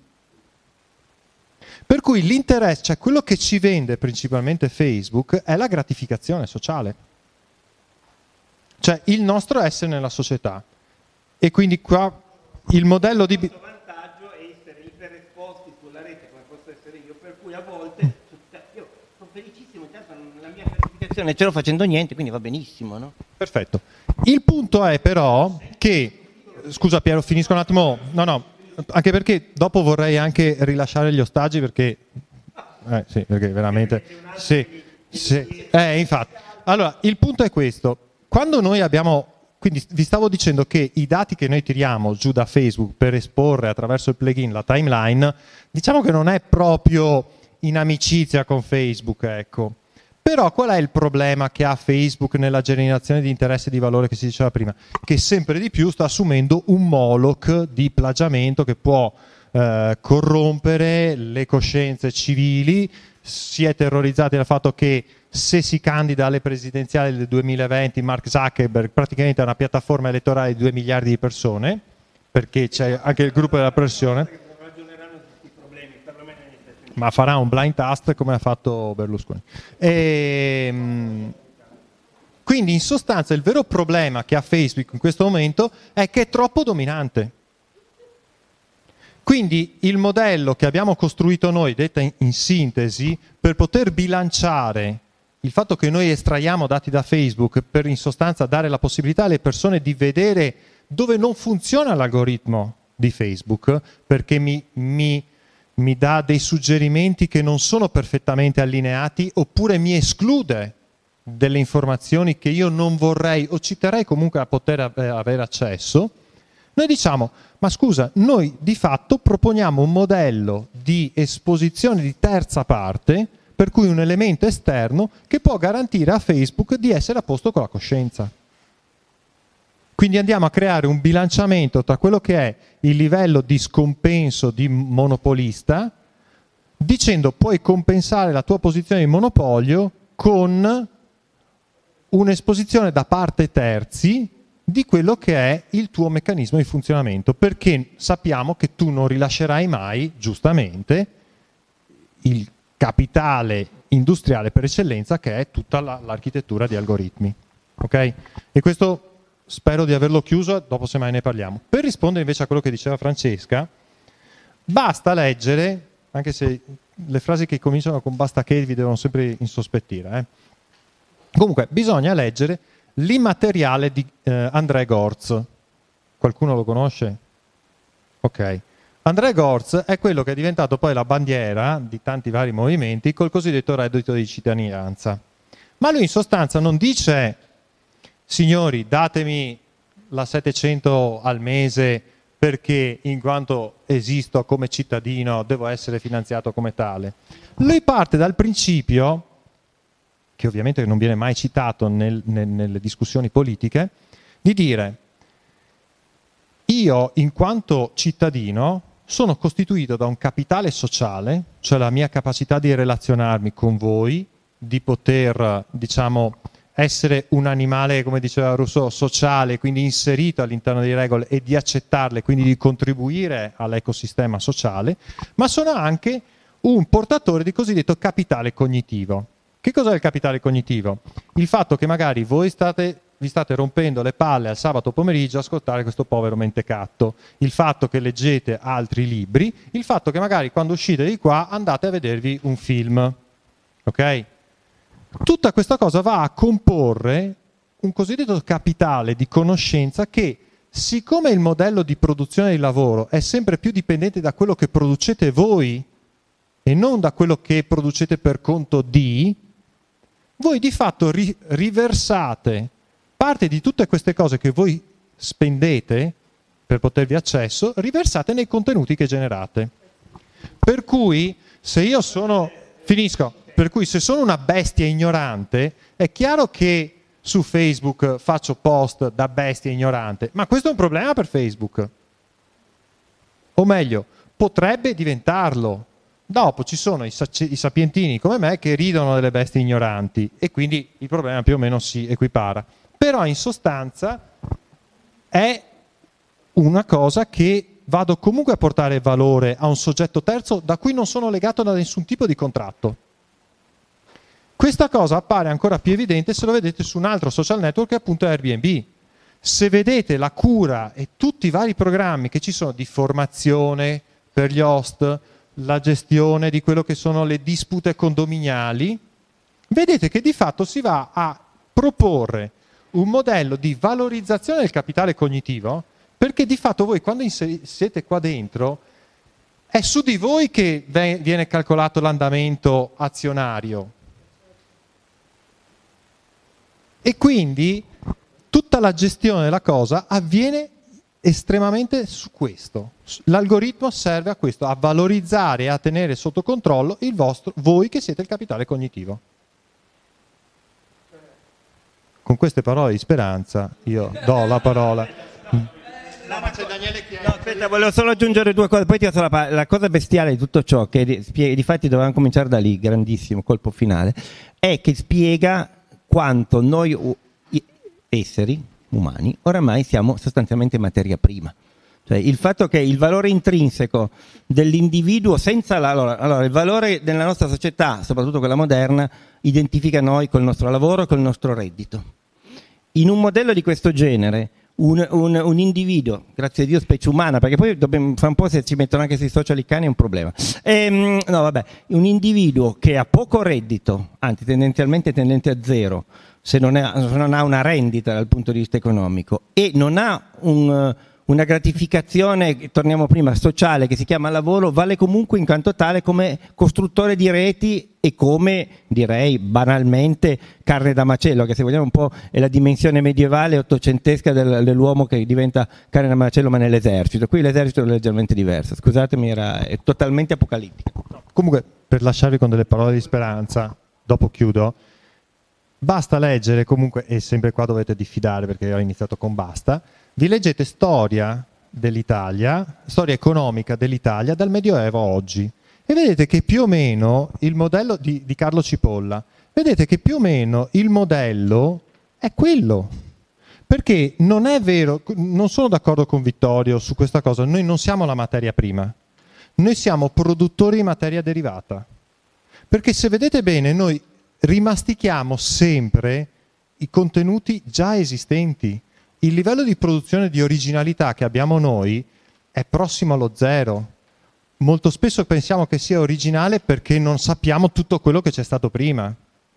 B: Per cui l'interesse, cioè quello che ci vende principalmente Facebook è la gratificazione sociale. Cioè il nostro essere nella società. E quindi qua il modello di...
A: Il vantaggio è essere iperesposti sulla rete come posso essere io, per cui a volte io sono felicissimo, intanto la mia gratificazione ce l'ho facendo niente, quindi va benissimo, no?
B: Perfetto. Il punto è però che, scusa Piero, finisco un attimo, no no, anche perché dopo vorrei anche rilasciare gli ostaggi perché, eh sì, perché veramente, sì, sì, eh infatti. Allora, il punto è questo, quando noi abbiamo, quindi vi stavo dicendo che i dati che noi tiriamo giù da Facebook per esporre attraverso il plugin la timeline, diciamo che non è proprio in amicizia con Facebook, ecco. Però qual è il problema che ha Facebook nella generazione di interesse e di valore che si diceva prima? Che sempre di più sta assumendo un Moloch di plagiamento che può eh, corrompere le coscienze civili. Si è terrorizzati dal fatto che se si candida alle presidenziali del duemilaventi Mark Zuckerberg praticamente è una piattaforma elettorale di due miliardi di persone, perché c'è anche il gruppo della pressione, ma farà un blind test come ha fatto Berlusconi. E, quindi in sostanza il vero problema che ha Facebook in questo momento è che è troppo dominante. Quindi il modello che abbiamo costruito noi, detta in, in sintesi, per poter bilanciare il fatto che noi estraiamo dati da Facebook per in sostanza dare la possibilità alle persone di vedere dove non funziona l'algoritmo di Facebook, perché mi, mi, mi dà dei suggerimenti che non sono perfettamente allineati, oppure mi esclude delle informazioni che io non vorrei o citerei comunque a poter avere accesso. Noi diciamo, ma scusa, noi di fatto proponiamo un modello di esposizione di terza parte, per cui un elemento esterno che può garantire a Facebook di essere a posto con la coscienza. Quindi andiamo a creare un bilanciamento tra quello che è il livello di scompenso di monopolista, dicendo puoi compensare la tua posizione di monopolio con un'esposizione da parte terzi di quello che è il tuo meccanismo di funzionamento, perché sappiamo che tu non rilascerai mai, giustamente, il capitale industriale per eccellenza che è tutta la, l'architettura di algoritmi. Ok? E questo spero di averlo chiuso, dopo semmai ne parliamo. Per rispondere invece a quello che diceva Francesca, basta leggere, anche se le frasi che cominciano con basta che vi devono sempre insospettire, eh. Comunque bisogna leggere l'immateriale di eh, André Gorz. Qualcuno lo conosce? Ok. André Gorz è quello che è diventato poi la bandiera di tanti vari movimenti col cosiddetto reddito di cittadinanza. Ma lui in sostanza non dice, signori, datemi la settecento al mese perché in quanto esisto come cittadino devo essere finanziato come tale. Lui parte dal principio, che ovviamente non viene mai citato nel, nel, nelle discussioni politiche, di dire io in quanto cittadino sono costituito da un capitale sociale, cioè la mia capacità di relazionarmi con voi, di poter, diciamo, essere un animale, come diceva Rousseau, sociale, quindi inserito all'interno di regole e di accettarle, quindi di contribuire all'ecosistema sociale, ma sono anche un portatore di cosiddetto capitale cognitivo. Che cos'è il capitale cognitivo? Il fatto che magari voi state, vi state rompendo le palle al sabato pomeriggio a ascoltare questo povero mentecatto, il fatto che leggete altri libri, il fatto che magari quando uscite di qua andate a vedervi un film. Ok? Tutta questa cosa va a comporre un cosiddetto capitale di conoscenza che, siccome il modello di produzione del lavoro è sempre più dipendente da quello che producete voi e non da quello che producete per conto di, voi di fatto ri- riversate parte di tutte queste cose che voi spendete per potervi accesso, riversate nei contenuti che generate. Per cui se io sono, finisco, per cui se sono una bestia ignorante, è chiaro che su Facebook faccio post da bestia ignorante, ma questo è un problema per Facebook. O meglio, potrebbe diventarlo. Dopo ci sono i, i sapientini come me che ridono delle bestie ignoranti e quindi il problema più o meno si equipara. Però in sostanza è una cosa che vado comunque a portare valore a un soggetto terzo da cui non sono legato da nessun tipo di contratto. Questa cosa appare ancora più evidente se lo vedete su un altro social network che appunto è Airbnb. Se vedete la cura e tutti i vari programmi che ci sono di formazione per gli host, la gestione di quello che sono le dispute condominiali, vedete che di fatto si va a proporre un modello di valorizzazione del capitale cognitivo, perché di fatto voi quando siete qua dentro è su di voi che viene calcolato l'andamento azionario e quindi tutta la gestione della cosa avviene estremamente su questo. L'algoritmo serve a questo, a valorizzare e a tenere sotto controllo il vostro, voi che siete il capitale cognitivo. Con queste parole di speranza io do la parola. Là c'è Daniele Chiesa.
A: No, aspetta, volevo solo aggiungere due cose, poi ti la, pa- la cosa bestiale di tutto ciò, che di- spie- difatti dovevamo cominciare da lì, grandissimo colpo finale, è che spiega quanto noi u- i- esseri umani oramai siamo sostanzialmente materia prima. Cioè, il fatto che il valore intrinseco dell'individuo senza la, allora, allora il valore della nostra società, soprattutto quella moderna, identifica noi col nostro lavoro e col nostro reddito. In un modello di questo genere un, un, un individuo, grazie a Dio specie umana, perché poi dobbiamo, fra un po' se ci mettono anche sui social i cani è un problema, ehm, no vabbè, un individuo che ha poco reddito, anzi tendenzialmente tendente a zero, se non, è, se non ha una rendita dal punto di vista economico e non ha un una gratificazione, torniamo prima, sociale, che si chiama lavoro, vale comunque in quanto tale come costruttore di reti e come, direi banalmente, carne da macello, che se vogliamo un po' è la dimensione medievale ottocentesca del, dell'uomo che diventa carne da macello ma nell'esercito. Qui l'esercito è leggermente diverso, scusatemi, era è totalmente apocalittico.
B: Comunque, per lasciarvi con delle parole di speranza, dopo chiudo, basta leggere comunque, e sempre qua dovete diffidare perché ho iniziato con basta, vi leggete storia dell'Italia, storia economica dell'Italia dal Medioevo a oggi e vedete che più o meno il modello di, di Carlo Cipolla, vedete che più o meno il modello è quello. Perché non è vero, non sono d'accordo con Vittorio su questa cosa, noi non siamo la materia prima, noi siamo produttori di materia derivata. Perché se vedete bene noi rimastichiamo sempre i contenuti già esistenti. Il livello di produzione di originalità che abbiamo noi è prossimo allo zero. Molto spesso pensiamo che sia originale perché non sappiamo tutto quello che c'è stato prima.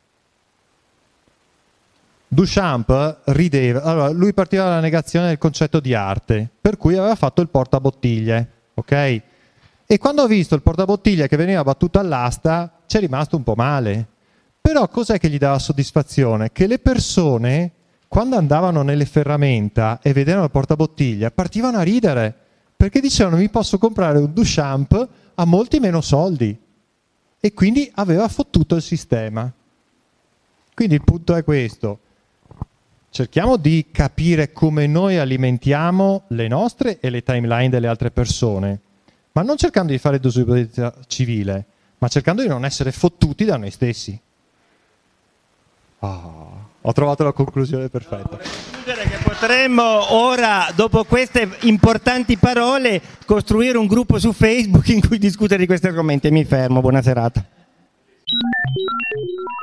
B: Duchamp rideva, allora lui partiva dalla negazione del concetto di arte, per cui aveva fatto il portabottiglie, ok? E quando ha visto il portabottiglie che veniva battuto all'asta, ci è rimasto un po' male. Però cos'è che gli dava soddisfazione? Che le persone, quando andavano nelle ferramenta e vedevano il portabottiglie, partivano a ridere, perché dicevano mi posso comprare un Duchamp a molti meno soldi. E quindi aveva fottuto il sistema. Quindi il punto è questo. Cerchiamo di capire come noi alimentiamo le nostre e le timeline delle altre persone, ma non cercando di fare disobbedienza civile, ma cercando di non essere fottuti da noi stessi. Oh, ho trovato la conclusione perfetta.
A: Che potremmo ora, dopo queste importanti parole, costruire un gruppo su Facebook in cui discutere di questi argomenti. Mi fermo, buona serata.